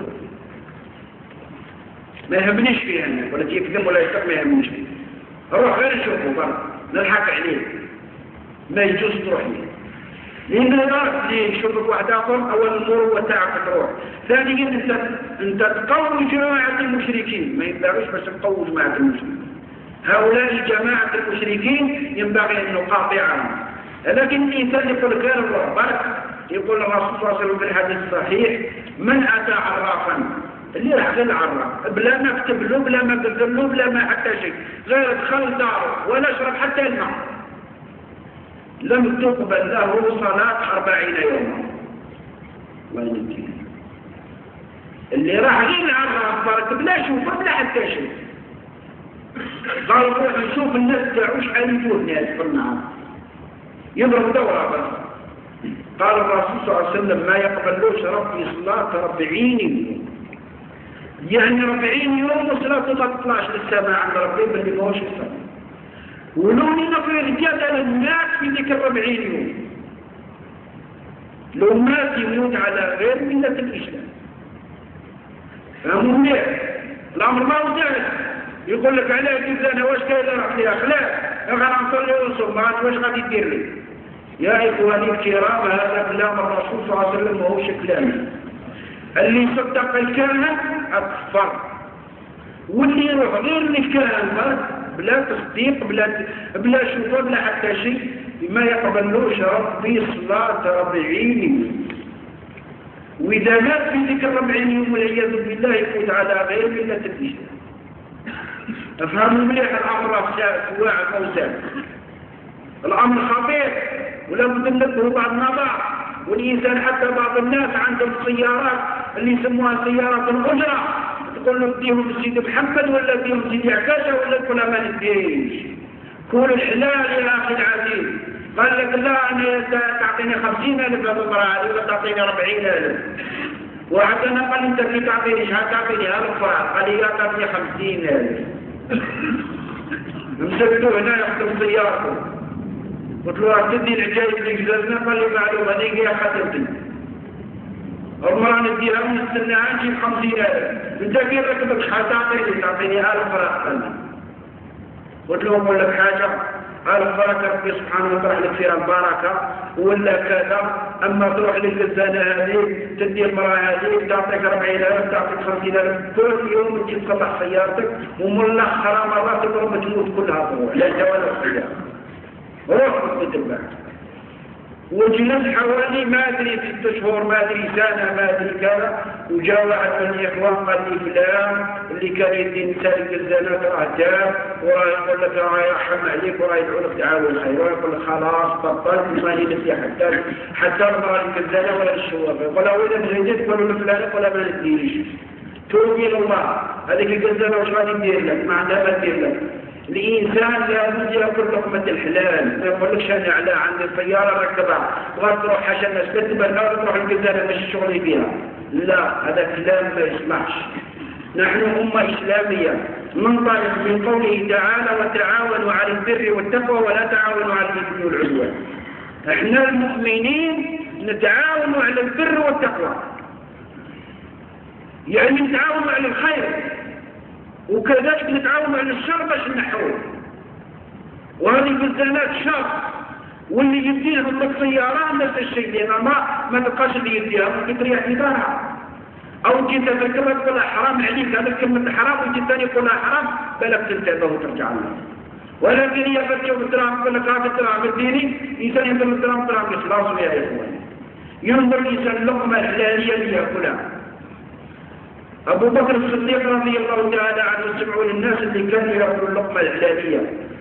ما يهمنيش فيه أنا ولا يكذب ولا يكذب، ما يهمنيش فيه، أروح غير نشوفه برا نلحق عليه، ما يجوز تروح ليه. لأن إذا يشوفك واحد آخر أول الأمور وتاعك تروح. ثانيا أنت أنت تقوي جماعة المشركين، ما ينبغيش باش تقوي جماعة المشركين. هؤلاء جماعة المشركين ينبغي أن نقاطعهم. لكن الإنسان يقول لك يا الله برك، يقول الرسول صلى الله عليه وسلم في الحديث الصحيح من أتى عرافا، اللي راح غير العراف بلا ما كتب له بلا ما كتب له بلا ما حتى شيء، غير دخل داره ولا شرب حتى الماء، لم تقبل له صلاة أربعين يوما. وين اللي راح غير العراف برك بلا شوفه بلا حتى شيء، قال روح نشوف الناس تاعو شحال يجوا الناس في النهار يضرب دورة بس. قال الرسول صلى الله عليه وسلم ما يقبلوش ربي صلاة أربعين يوم، يعني أربعين يوم وصلاته ما تطلعش للسماء عند ربي باللي ما هوش السماء. ولو نقل الجدل الناس في ذيك الأربعين يوم لو مات يموت على غير ملة الإسلام. فهموا ليه؟ الأمر ما هو جاهز. يقول لك عليه كيف أنا واش كاين راح لي أخلاق أنا نصلي ونصوم ما عاد واش غادي دير لي؟ يا إخواني الكرام هذا كلام الرسول صلى الله عليه وسلم ما هوش كلامي. اللي صدق الكاهن أكفر، واللي يروح غير الكاهن بلا تصديق بلا بلا شوفه بلا حتى شيء ما يقبلوش ربي صلاة أربعين. وإذا مات في ذكر أربعين يوم والعياذ بالله يفوت على غير ملة الإسلام. افهموا مليح الأمر واعد أو سابق. الأمر خطير ولا بد ننبهوا بعضنا بعض. والإنسان حتى بعض الناس عندهم سيارات اللي يسموها سيارات الأجرة، تقول له اديهم سيدي محمد ولا اديهم سيدي عكاشة ولا تقول ما نديش. كل الحلال يا أخي العزيز. قال لك لا أنا تعطيني خمسين ألف هذا المرأة ولا تعطيني أربعين ألف. وعندنا قال أنت كي تعطيني شحال تعطيني هذا الفرع؟ قال لي تعطيني خمسين ألف. مسكتوه هنا يخدم سيارته. قلت له تدي العجايب اللي جزازنا؟ قال لي معلومة هذيك يا خدمتي. المرأة نديها ونستناها نجيب خمسين ألف. أنت كي ركبك شحال تعطيني؟ تعطيني هذا الفرع. قلت له أقول لك حاجة، قال البركة ربي سبحانه وتعالى لك فيها البركة ولا كذا. أما تروح للجزانة هذه تدي المرأة هذه تعطيك أربعين ألف تعطيك خمسين ألف كل يوم تجي تصلح سيارتك ومن الأخرى مرات تقرب تموت كلها تروح لا أنت ولا السيارة. روح تتبع. وجلس حوالي ما أدري ست شهور ما أدري سنة ما أدري كذا. وجاء واحد من الإخوان قال لي فلان اللي كان يدي نساء الجزانات راه جاب وراه يقول لك راه يرحم عليك وراه يدعو لك دعاوى الخير، ويقول لك خلاص بطلت ما ندي حتى حتى المرأة الجزانة ولا الشوافة. يقول له إذا بغيتي تقول له فلان يقول ما نديرش. توبي لله هذيك الجزانة واش غادي ندير لك؟ ما عندها ما ندير لك. الإنسان لابد يأكل لقمة الحلال. ما يقولكش أنا على عندي سيارة ركبها وغادي تروح حاجة الناس تتبع الأرض تروح الجزائر مش الشغل فيها. لا هذا كلام ما يسمعش. نحن أمة إسلامية ننطلق من قوله تعالى وتعاونوا على البر والتقوى ولا تعاونوا على الإثم والعدوان. احنا المؤمنين نتعاونوا على البر والتقوى، يعني نتعاونوا على الخير وكذلك نتعاونوا على الشر باش نحوه. وهذه الجزانات شر، واللي يديهم السيارة نفس الشيء لأن ما ما تلقاش اللي يديها ممكن تريح إدارها. أو جيت تذكرها تقول حرام عليك هذا كلمة حرام وجيت ثاني يقول حرام بالك تنتبه وترجع له. ولكن هي بس يوم الدراهم يقول لك هذا الدراهم الديني إنسان ينظر الدراهم دراهم إخلاص يا إخواني. ينظر الإنسان اللقمة الحلالية اللي يأكلها. أبو بكر الصديق رضي الله تعالى عنه سمعوا للناس اللي كانوا يأكلوا اللقمة الحلالية.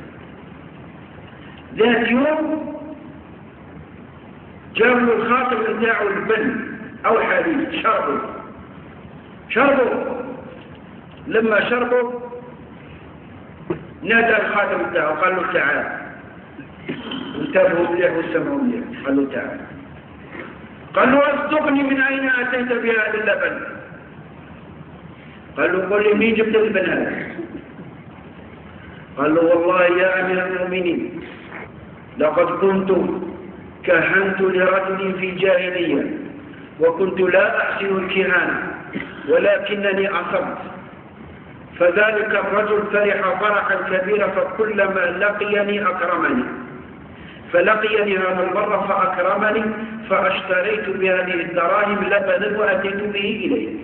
ذات يوم جابوا الخاطر بتاعه البن أو حليب شربوا شربوا لما شربوا نادى الخاتم بتاعه قال له تعال. انتبهوا مليح وسمعوا مليح. قال له تعال. قال له اصدقني من أين أتيت بهذا اللبن؟ قال له قل لي مين جبت اللبن هذا؟ قال له والله يا أمير المؤمنين لقد كنت كهنت لرجل في جاهلية وكنت لا أحسن الكهانة ولكنني أصبت. فذلك الرجل فرح فرحا كبيرا فكلما لقيني أكرمني، فلقيني هذا المرة فأكرمني فاشتريت بهذه الدراهم لبنا وأتيت به إليه.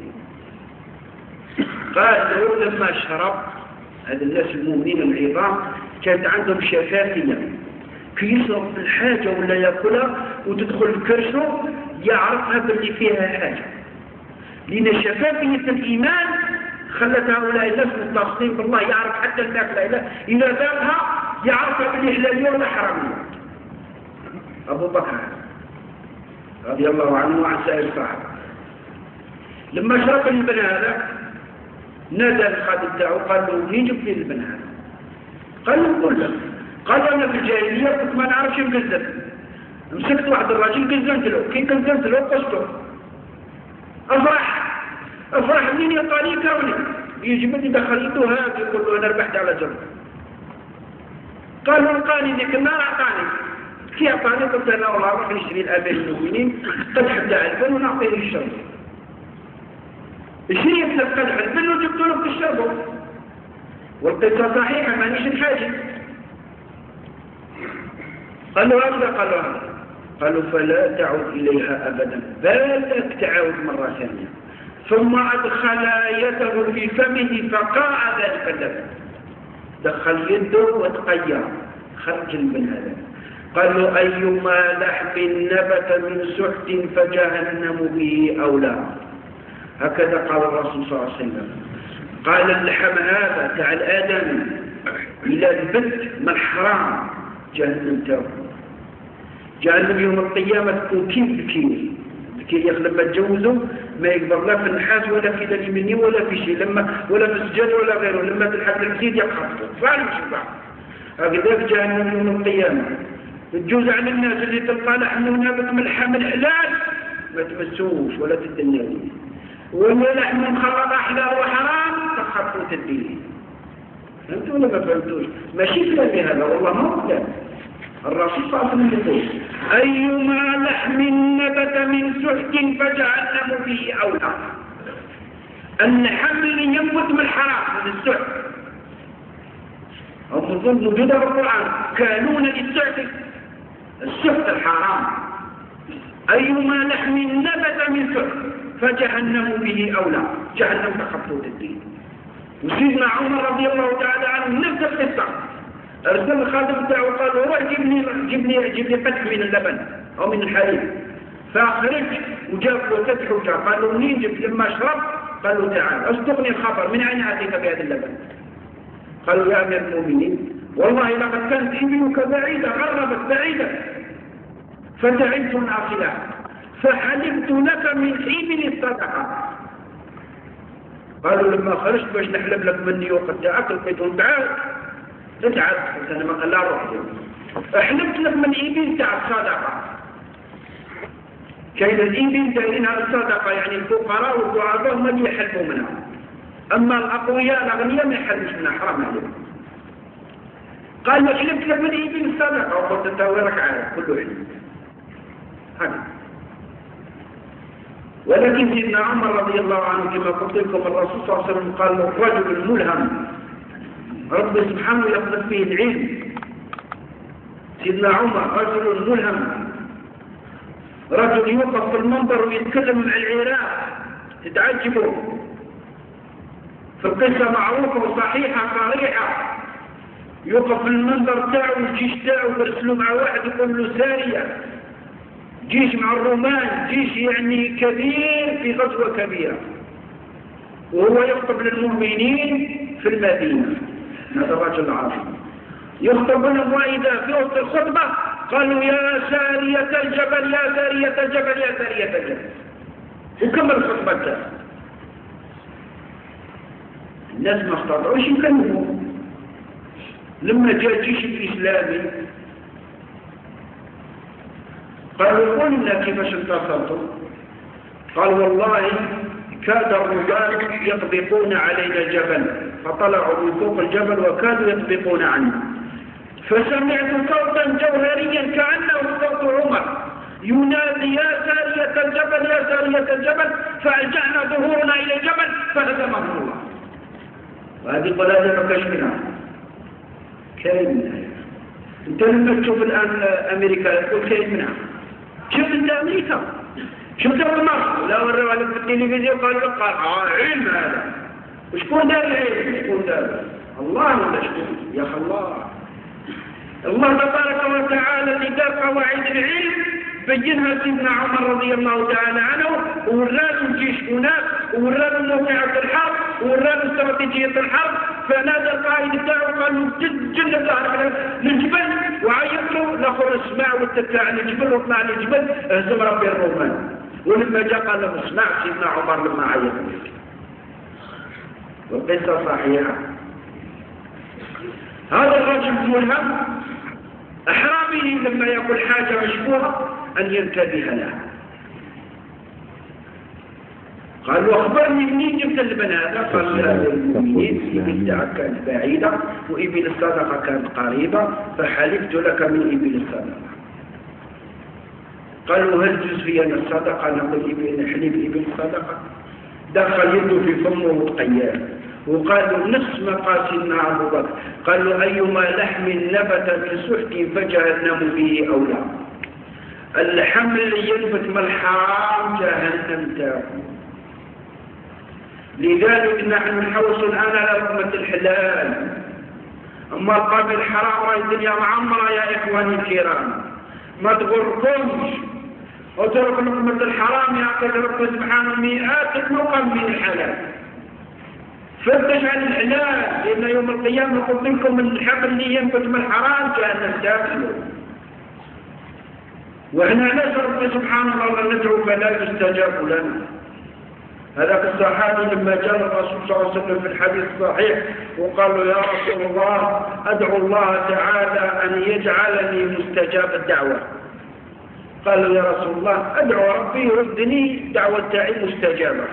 قال له لما شرب هذا الناس المؤمنين العظام كانت عندهم شفافية، كي يشرب الحاجة ولا يأكلها وتدخل كرشه يعرفها باللي فيها حاجة، لأن شفافية الإيمان خلت هؤلاء الناس متصلين بالله يعرف حتى الماكلة إذا ذابها يعرفها باللي حلالية ولا حرامية. أبو بكر رضي الله عنه وعن سائر الصحابة لما شرب اللبن هذا نادى الخادم بتاعه قال له مين جبت لي اللبن هذا؟ قال له قل له. قال أنا في الجاهلية كنت ما نعرفش نقزم، مسكت واحد الراجل قزمت له، كي قزمت له قصته أفرح أفرح منين يعطاني كوني يجبني دخلته هذا يقول له أنا ربحت على جنب. قال له أعطاني ذيك النار أعطاني، كي أعطاني قلت أنا والله أروح نشتري الأمير المؤمنين قدح بتاع البن ونعطيه الشرب. شريت له قدح البن وجبت له في الشرب، والقصة صحيحة مانيش الحاجة. قال له هذا، قال له هذا، قالوا فلا تعود إليها أبدا، بل تعاود مرة ثانية. ثم أدخل يده في فمه فقاع ذلك اللبن، دخل يده وتقيا خرج البن هذا. قال له أيما لحم نبت من سحت فجهنم به أولى. هكذا قال الرسول صلى الله عليه وسلم. قال اللحم هذا تاع الآدم إلى البت من حرام جهنم تاعو. جهنم يوم القيامة تكون كيف بكيف بكي لما تجوزوا ما يقدر لا في النحاس ولا في اليمني ولا في شيء، لما ولا في السجاد ولا غيره، لما تلحق المسجد يقحطوا فعلا مش بعض. هكذا جهنم يوم القيامة تجوز على الناس اللي تلقى لحم ونابت من اللحم الحلال ما تمسوش ولا تدناوي، ولا لحم مخلط حلال وحرام تخطوا تديه. فهمتوا ولا ما فهمتوش؟ ماشي كلامي هذا والله ما هو كلام الرسول صلى الله عليه وسلم يقول أيما لحم نبت من سحت فجهنم به أولى. اللحم اللي ينبت من الحرام من السحت أو تظن موجودة في القرآن كانون للسحت، السحت الحرام. أيما لحم نبت من سحت فجهنم به أولى، جهنم تخطوط الدين. وسيدنا عمر رضي الله تعالى عنه نفس القصة، أرسل الخادم بتاعه وقال له روح جيب لي جيب لي جيب لي قدح من اللبن أو من الحليب. فخرج وجاب له قدح وجاب، قال له منين جبت؟ لما شرب قال له تعال أصدقني الخبر، من أين أتيت بهذا اللبن؟ قال له يا أمير المؤمنين والله لقد كانت إبلك بعيدة، غربت بعيدة فتعبت ناصلة فحلبت لك من إبل الصدقة. قالوا لما خرجت باش نحلب لك مني وقد تاكل لقيتهم تعال تتعب، انا ما قال لا روح احلبت لك من إبل تاع الصدقة. كاين الإبل دايرينها الصدقة، يعني الفقراء والضعفاء هم اللي يحلبوا منها، أما الأقوياء الأغنياء ما يحلبوش منها، حرام عليهم. قال له حلبت لك من إبل الصدقة وقلت انت وينك عارف كله علم هذا. ولكن سيدنا عمر رضي الله عنه كما قلت لكم الرسول صلى الله عليه وسلم قال له الرجل الملهم رب سبحانه يقذف فيه العلم. سيدنا عمر رجل ملهم، رجل يوقف في المنبر ويتكلم مع العراق تتعجبوا. في القصة معروفة وصحيحة صريحة، يوقف في المنبر تاعه والجيش تاعه ويرسلوا مع واحد يقول له سارية، جيش مع الرومان، جيش يعني كبير في غزوة كبيرة، وهو يخطب للمؤمنين في المدينة. هذا الرجل العربي يخطب لهم، وإذا في وسط الخطبة قالوا يا سارية الجبل يا سارية الجبل يا سارية الجبل، وكمل الخطبة تاعه. الناس ما استطاعوش يكملوا. لما جاء الجيش الإسلامي قالوا قلنا كيفاش انتصرتم؟ قال والله كاد الرجال يطبقون علينا الجبل، فطلعوا من فوق الجبل وكادوا يطبقون عنه، فسمعت صوتا جوهريا كأنه صوت عمر ينادي يا سارية الجبل يا سارية الجبل، فألجأنا ظهورنا إلى الجبل فهزمهم الله. وهذه قلادة مكشفنا كاين منها. انت لما تشوف الآن أمريكا يقول كاين منها، شوف انت أمريكا شوف في مصر لا وروا لك في التلفزيون قالوا لك قال اه علم هذا. وشكون دار العلم؟ شكون دار؟ الله ولا شكون؟ يا اخي الله الله تبارك وتعالى اللي دار قواعد العلم بينها سيدنا عمر رضي الله تعالى عنه، ووراه الجيش هناك، ووراه موقعة الحرب، ووراه استراتيجية الحرب. فنادى القائد بتاعه قال له جل ظهرك للجبل، وعيط له الاخر اسمع واتكى على الجبل واطلع على الجبل اهزم ربي الرومان. ولما جاء قال له اسمع سيدنا عمر لما عيط لك، والقصة صحيحة. هذا الرجل ملهم أحرامه لما يقول حاجة مشبوهة أن ينتبه لها. قال وأخبرني منين جبت اللبن هذا؟ قال المؤمنين إبل تاعك كانت بعيدة وإبل الصدقة كانت قريبة فحلفت لك من إبل الصدقة. قالوا هل جزء في أن الصدقة؟ نقول إبل نحلف إبل الصدقة. دخل يده في فمه وتقياه وقالوا نصف مقاسمنا أبو بكر. قالوا أيما لحم نبت بسحت فجهنم فيه أولى. اللحم اللي ينبت من الحرام جهنم تاكل. لذلك نحن نحوص الآن على لقمة الحلال. أما القابل الحرام رأي الدنيا معمرة يا إخواني الكرام، ما تغركمش وترك لقمة الحرام يعطيك رب سبحانه مئات مقام من الحلال. فتش عن الحلال لأن يوم القيامة نقول لكم من الحب اللي ينبت من الحرام كأن تاكله. وإحنا نسأل رب سبحانه الله ندعو فلا يستجاب لنا. هذاك الصحابي لما جاء الرسول صلى الله عليه وسلم في الحديث الصحيح وقال له يا رسول الله أدعو الله تعالى أن يجعلني مستجاب الدعوة. قال له يا رسول الله أدعو ربي يردني دعوة تاعي مستجابة.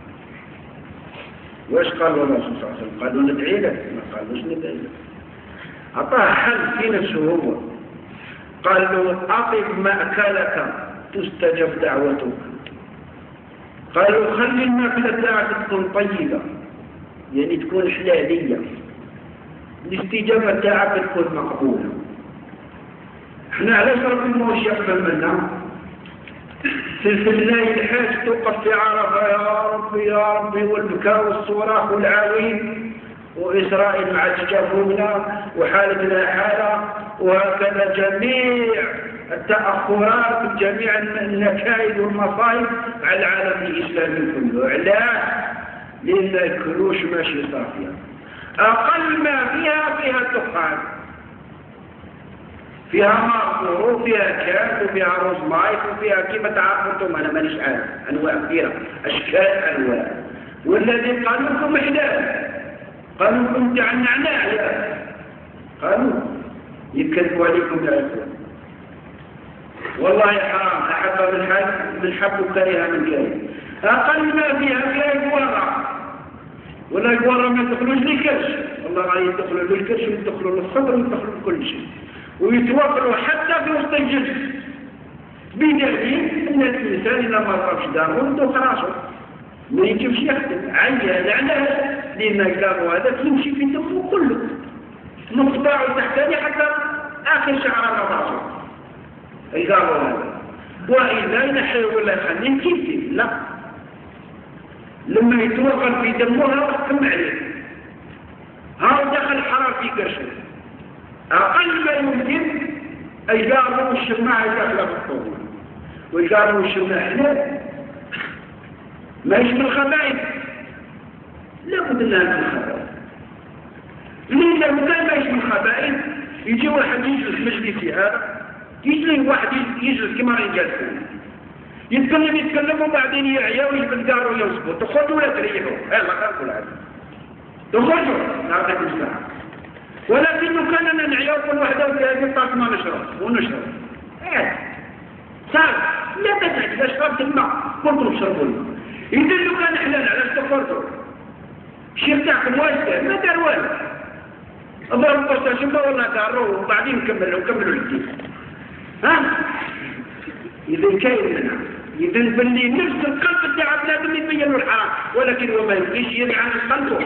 واش قال له الرسول صلى الله عليه وسلم؟ قال له ندعي لك. ما قال له ندعي لك. أعطاه حل في نفسه هو. قال له أطب مأكلك تستجب دعوتك. قالوا خلي الماكلة تاعك تكون طيبة يعني تكون حلالية الاستجابة تاعك تكون مقبولة. احنا علاش ربي ما واش يقبل منا؟ في الليل الحاج توقف في عرفة يا ربي يا ربي والبكاء والصراخ والعويل وإسرائيل مع تجافونا وحالتنا حالة وهكذا جميع التأخرات جميع النكائد والمصائب على العالم الإسلامي كله. علاش؟ لأن الكروش ماشي صافية. أقل ما فيها فيها دخان، فيها ماركور وفيها كاس وفيها روزمايك وفيها كيما تعرفتم أنا مانيش عارف أنواع كثيرة أشكال أنواع. والذي قالوا لكم حلال قالوا لكم تاع النعناع يا قالوا يكذبوا عليكم يا إخوان. والله حرام أحب من حب من حب وكره من كره. أقل ما فيها فيها الورع ولا الورع ما يدخلوش للكرش. والله غادي يدخلوا للكرش ويدخلوا للصدر ويدخلوا لكل شيء ويتوفروا حتى في وسط الجسم بدليل أن الإنسان إذا ما رقبش داره ودوخ راسه ما يجيبش يخدم عيان علاه لأن قالوا هذا يمشي في دمه كله من صباعه التحتاني حتى آخر شعر راسه. قالوا هذا وإذا ينحي ولا يخليه كيف كيف لا لما يتوغل في دمه هذا حكم عليه هذا دخل الحرام في قرشه. أقل ما يمكن يقاربوا الشماعة داخل الطول ويقاربوا الشماعة حلال ما يشمل الخبائث لابد لها من الخبائث. ليه لو كان ما يشمل الخبائث يجي واحد يجلس مجلسي هذا يجلس واحد يجلس كما يجلسون يتكلم يتكلم وبعدين يعيا ويجبد داره ويصبر تخرجوا ولا تريحوا يلا خلقوا العالم تخرجوا نعطيك الساعة. ولكن لو كاننا نعيا وكل واحدة وثلاثين طاس ما نشرب ونشرب ايه صار لا تزعج إذا شربت الماء كنتم تشربوا الماء. إذا لو كان حلال علاش تخرجوا؟ الشيخ تاعكم واسع ما دار والو اضربوا قصة شبه ولا داروا وبعدين نكملوا نكملوا الحديث. ها إذا كاين منها إذا بلي نفس القلب تاع لازم يبين الحرام ولكن هو ما يبغيش يلعن قلبه.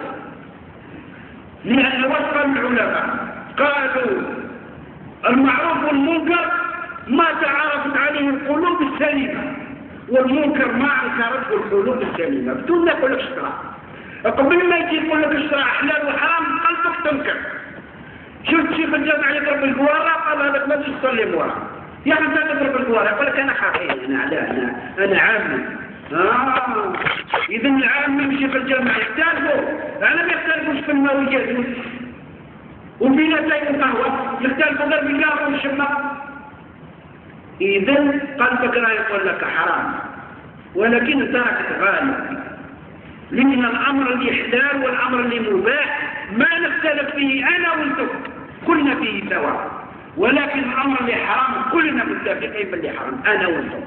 لأن وصف العلماء قالوا المعروف والمنكر ما تعرفت عليه القلوب السليمة والمنكر ما انكرته القلوب السليمة بدون ما يقول لك اشتراء. قبل ما يجي يقول لك اشتراء حلال وحرام قلبك تنكر. شفت شيخ الجامع يضرب الجوارة قال هذاك ما تصلي موارا يا أخي أنت تضرب الجوارة يقول لك أنا خاطئ أنا على أنا أنا عامي. آه إذا العام يمشي في الجامع يختلفوا أنا ما يختلفوش في الموجات وفي نتائج القهوة يختلفوا غير بالقهوة والشماء. إذا قلبك لا يقول لك حرام ولكن أنت راك تغالب لأن الأمر اللي حلال والأمر اللي مباح ما نختلف فيه أنا وأنتم كلنا فيه سواء، ولكن الأمر اللي حرام كلنا متفقين باللي حرام، أنا وأنتم.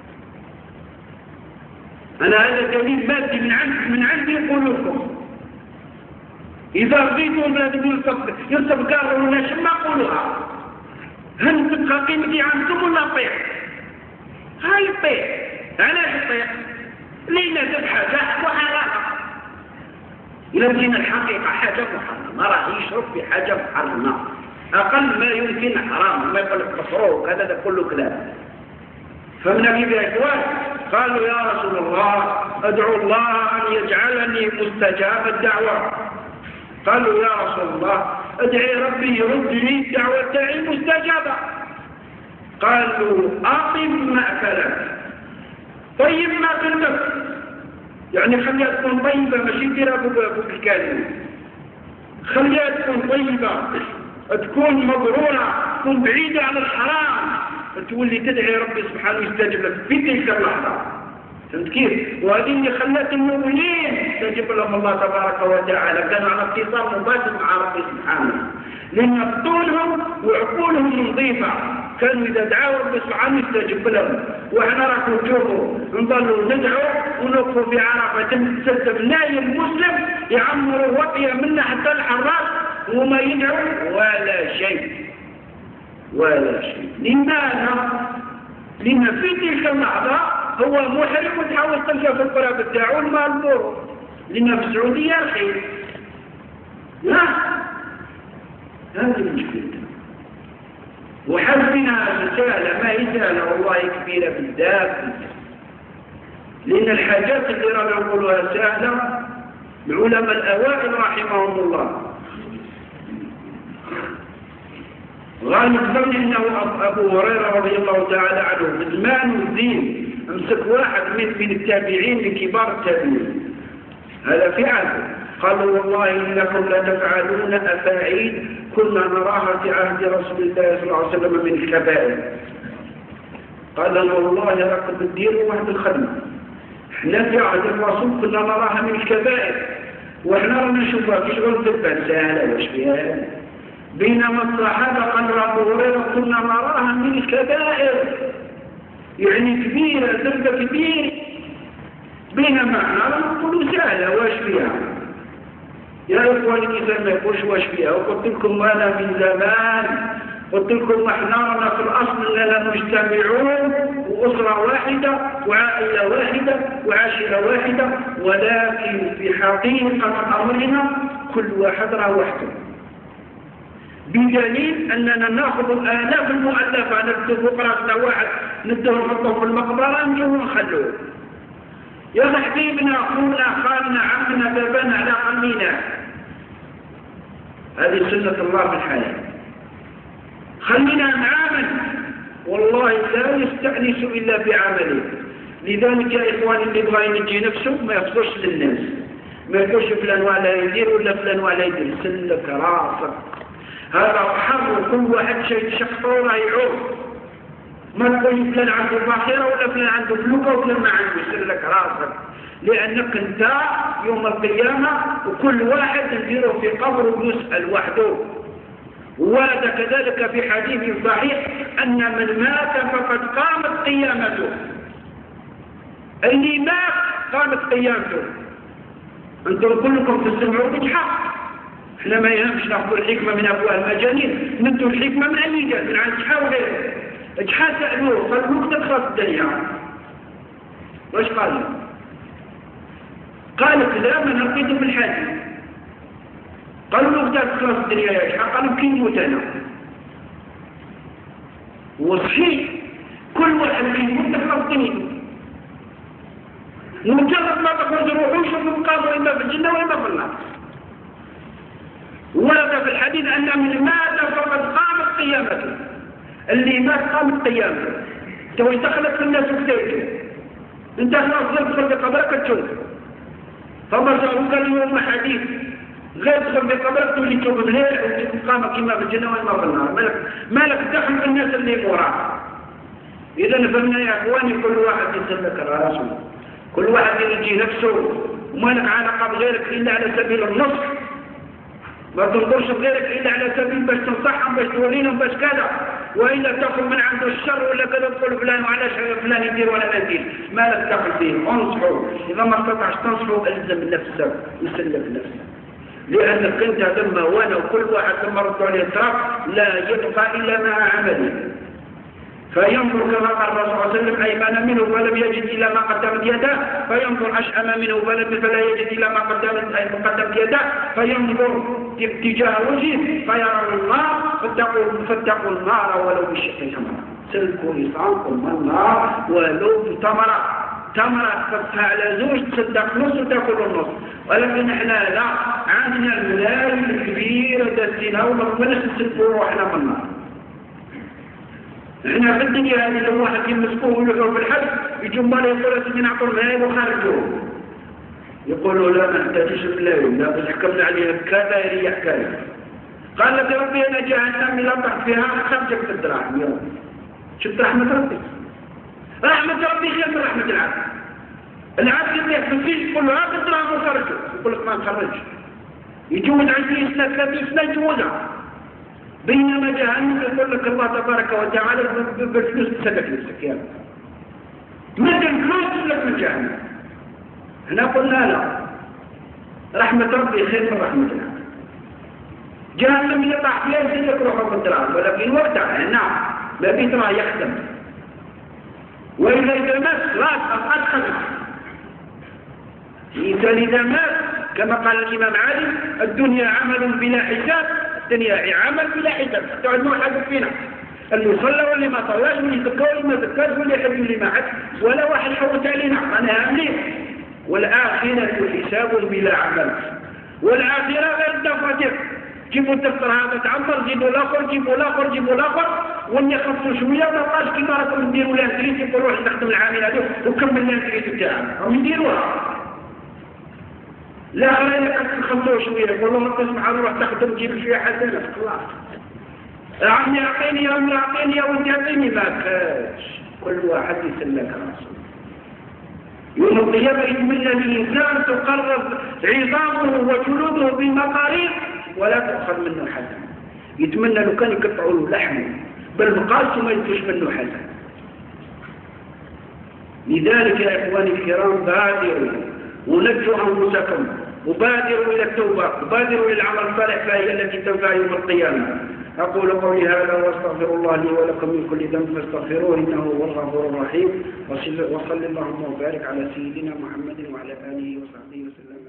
أنا هذا دليل مادي من عندي من عندي أقول لكم. إذا رضيتوا بلادكم يرتب يرتب كارو ولا شما قولوها. هل تبقى قيمتي عندكم ولا طيح؟ هاي طيح. علاش طيح؟ لينا ذب حاجة محرمة. إذا كان الحقيقة حاجة محرمة ما راح يشرب في حاجة محرمة. أقل ما يمكن حرام، ما يقول لك مصروف هذا ده كله كلام. فمن أبي إخوان قالوا يا رسول الله أدعو الله أن يجعلني مستجاب الدعوة. قالوا يا رسول الله ادعي ربي يردني الدعوة تاعي مستجابة. قالوا أقم مأكلك، طيب ما كلك، يعني خليها تكون طيبة ماشي ديرها بوك الكلمة، خليها تكون طيبة، تكون مبرورة، تكون بعيدة عن الحرام، تولي تدعي ربي سبحانه يستجب لك في تلك اللحظة. فهمت كيف؟ وهذه اللي خلت المؤمنين يستجب لهم الله تبارك وتعالى، كانوا على اتصال مباشر مع ربي سبحانه، لأن بطولهم وعقولهم نظيفة، كانوا إذا دعوا ربي سبحانه يستجب لهم. وإحنا راكم تشوفوا نضلوا ندعوا ونوقفوا في عرفة تسد بناي المسلم يعمروا وقيا منا حتى الحراس وما يدعوا ولا شيء ولا شيء. لماذا؟ لأن في تلك اللحظة هو محرم وتحاول تلقى في القرى بتاعه المال مور، لأن في السعودية الخير. لا، هذه المشكلة. وحسبنا رسالة ما هي سهلة والله كبيرة بالذات، لأن الحاجات اللي راح يقولوها سهلة العلماء الأوائل رحمهم الله غالب ظن انه ابو هريره رضي الله تعالى عنه بزمان الدين امسك واحد من من التابعين من كبار التابعين، هذا فعل، قالوا والله انكم لتفعلون افاعيل كنا نراها في عهد رسول الله صلى الله عليه وسلم من الكبائر. قال لنا والله راكم تديروا واحد الخدمه، احنا في عهد الرسول كنا نراها من الكبائر، واحنا رانا نشوفها في شغل تبقى سهله واش فيها، بينما الصحابة قالوا أبو هريرة كنا نراها من الكبائر، يعني كبيرة ذنب كبير، بينما نرى نقول سهلة واش فيها. يا إخواني إذا ما يقولش واش فيها، وقلت لكم أنا من زمان قلت لكم احنا رانا في الأصل أننا مجتمعون وأسرة واحدة وعائلة واحدة وعاشرة واحدة، ولكن في حقيقة أمرنا كل واحد راه وحده، بدليل أننا نأخذ الآلاف المؤلفة نبدو فوق راسنا واحد ندوه نحطه في المقبرة نجوه ونخلوه. يا حبيبنا أخونا خالنا عمنا بابنا على قلبنا، هذه سنة الله في الحياة. خلينا نعامل والله لا يستأنس إلا بعمله. لذلك يا إخواني اللي يبغى ينجي نفسه ما يفضلش للناس، ما يقولش فلان ولا يدير ولا فلان ولا يدير، سلك راسك، هذا حر وكل واحد شيء تشخصه راه يعود. ما تقول فلان عنده باخره ولا فلان عنده فلوكه وفلان ما عنده، يسر لك راسك، لانك انت يوم القيامه وكل واحد نديره في قبره ويسال وحده. ورد كذلك في حديث صحيح ان من مات فقد قامت قيامته، اللي مات قامت قيامته. انتم كلكم تسمعوا بالحق، احنا ما يهمش ناخذ الحكمة من أفواه المجانين، ندوا الحكمة من أي جهة، من عند شحال غيره، شحال سألوه قالوا له تخلص الدنيا، واش قال؟ قالت لا ما نلقيته في الحديث، قالوا له بدأت تخلص الدنيا يا شحال؟ قالوا كي نموت أنا. وصحيح كل واحد يموت تخلص الدنيا، مجرد ما تخرج روحه شوفوا مقامه إما في الجنة وإما في النار. ورد في الحديث أن من مات فقد قامت قيامته، اللي مات قامت قيامته. تو دخلت في الناس وكتيته، انت خلاص غير تدخل في قبرك تشوف، فما سألوك اليوم حديث غير تدخل في قبرك تولي تشوف الليل وتقامك إما في الجنة وإما في النار، مالك مالك دخل في الناس اللي موراك. إذا فهمنا يا إخواني كل واحد يتذكر راسه، كل واحد ينجي نفسه، وما لك علاقة بغيرك إلا على سبيل النصح. ما تنظرش غيرك إلا على سبيل باش تنصحهم باش توريهم باش كذا، وإلا تاخذ من عنده الشر ولا كذا تقول فلان وعلاش فلان يدير ولا ما يدير، ما لك دخل فيهم. انصحوا، إذا ما استطعش تنصحوا ألزم نفسك وسلم نفسك، لأنك أنت لما وانا وكل واحد لما ردوا عليه تراب لا يبقى إلا مع عمله. فينظر كما قال الرسول صلى الله عليه وسلم أيمن منه فلم يجد إلا ما قدمت يده، فينظر أشأم منه فلم فلا يجد إلا ما قدمت أي قدمت يده، فينظر اتجاه وجهه فيرى النار فاتقوا فاتقوا النار ولو بشق تمرة. سلكوا لصانكم من النار ولو بتمرة، تمرة تقطعها على زوج تصدق نص وتاكل النص. ولكن احنا لا، عندنا المال الكبير دسنا وما نقدرش نسلكوا روحنا من النار. احنا في الدنيا هذه لو واحد يمسكوه ويلقوا في الحد يجوا مال يقولوا سيدي نعطوا المال وخرجوه، يقولوا لا ما نحتاجوش الملايين، لا بس حكمنا عليها كذا هي حكايه. قال لك ربي انا جهنم اذا طحت فيها خرجك في الدراهم. يلا شفت رحمه ربي، رحمه ربي غير من رحمه العبد. العبد اللي يحصل فيه يقول له هات الدراهم وخرجوا، يقول لك ما نخرجش، يجوز عشرين سنه ثلاثين سنه يجوزها. بينما جهنم يقول لك الله تبارك وتعالى بالفلوس تسلك نفسك يا مثل الفلوس تسلك من جهنم. احنا قلنا لا، رحمة ربي خير من رحمة الله. جهنم اللي طاح فيها يسلك روحه في الدراهم، ولكن وقتها نعم ما بيتراه يخدم، وإذا إذا مات خلاص أدخل الإنسان إذا مات كما قال الإمام علي الدنيا عمل بلا حساب، الدنيا عمل بلا حساب. تقعد ما حد فينا اللي صلى واللي ما صلاش واللي زكى واللي ما زكاش واللي حج واللي ما حج ولا واحد حوت علينا. انا عاملين والآخرة حساب بلا عمل، والآخرة غير الدفاتر. جيبوا الدفتر هذا تعمر، جيبوا الاخر، جيبوا الاخر، جيبوا الاخر، واللي خفوا شويه ما بقاش كيما راكم نديروا لها تريس يقول روح نخدم العامل هذوك وكملنا التريس تاعنا راهم يديروها. لا غير تخلصوا شويه يقول لهم انت سبحان الله تخدم تجيب شويه حسنه خلاص. عمي اعطيني يا امي اعطيني يا ولدي اعطيني، ما كاش، كل واحد يسلك راسه. يوم القيامه يتمنى الانسان تقرب عظامه وجلوده بمقارير ولا تؤخذ منه حسنه. يتمنى لو كان يقطعوا له لحمه بالمقاس وما يدفش منه حسنه. لذلك يا اخواني الكرام بادروا ونجوا انفسكم وبادروا إلى التوبة وبادروا إلى العمل الصالح فهي التي تنفع يوم القيامة. أقول قولي هذا وأستغفر الله لي ولكم من كل ذنب فاستغفروه إنه هو الغفور الرحيم. وصل اللهم وبارك على سيدنا محمد وعلى آله وصحبه وسلم.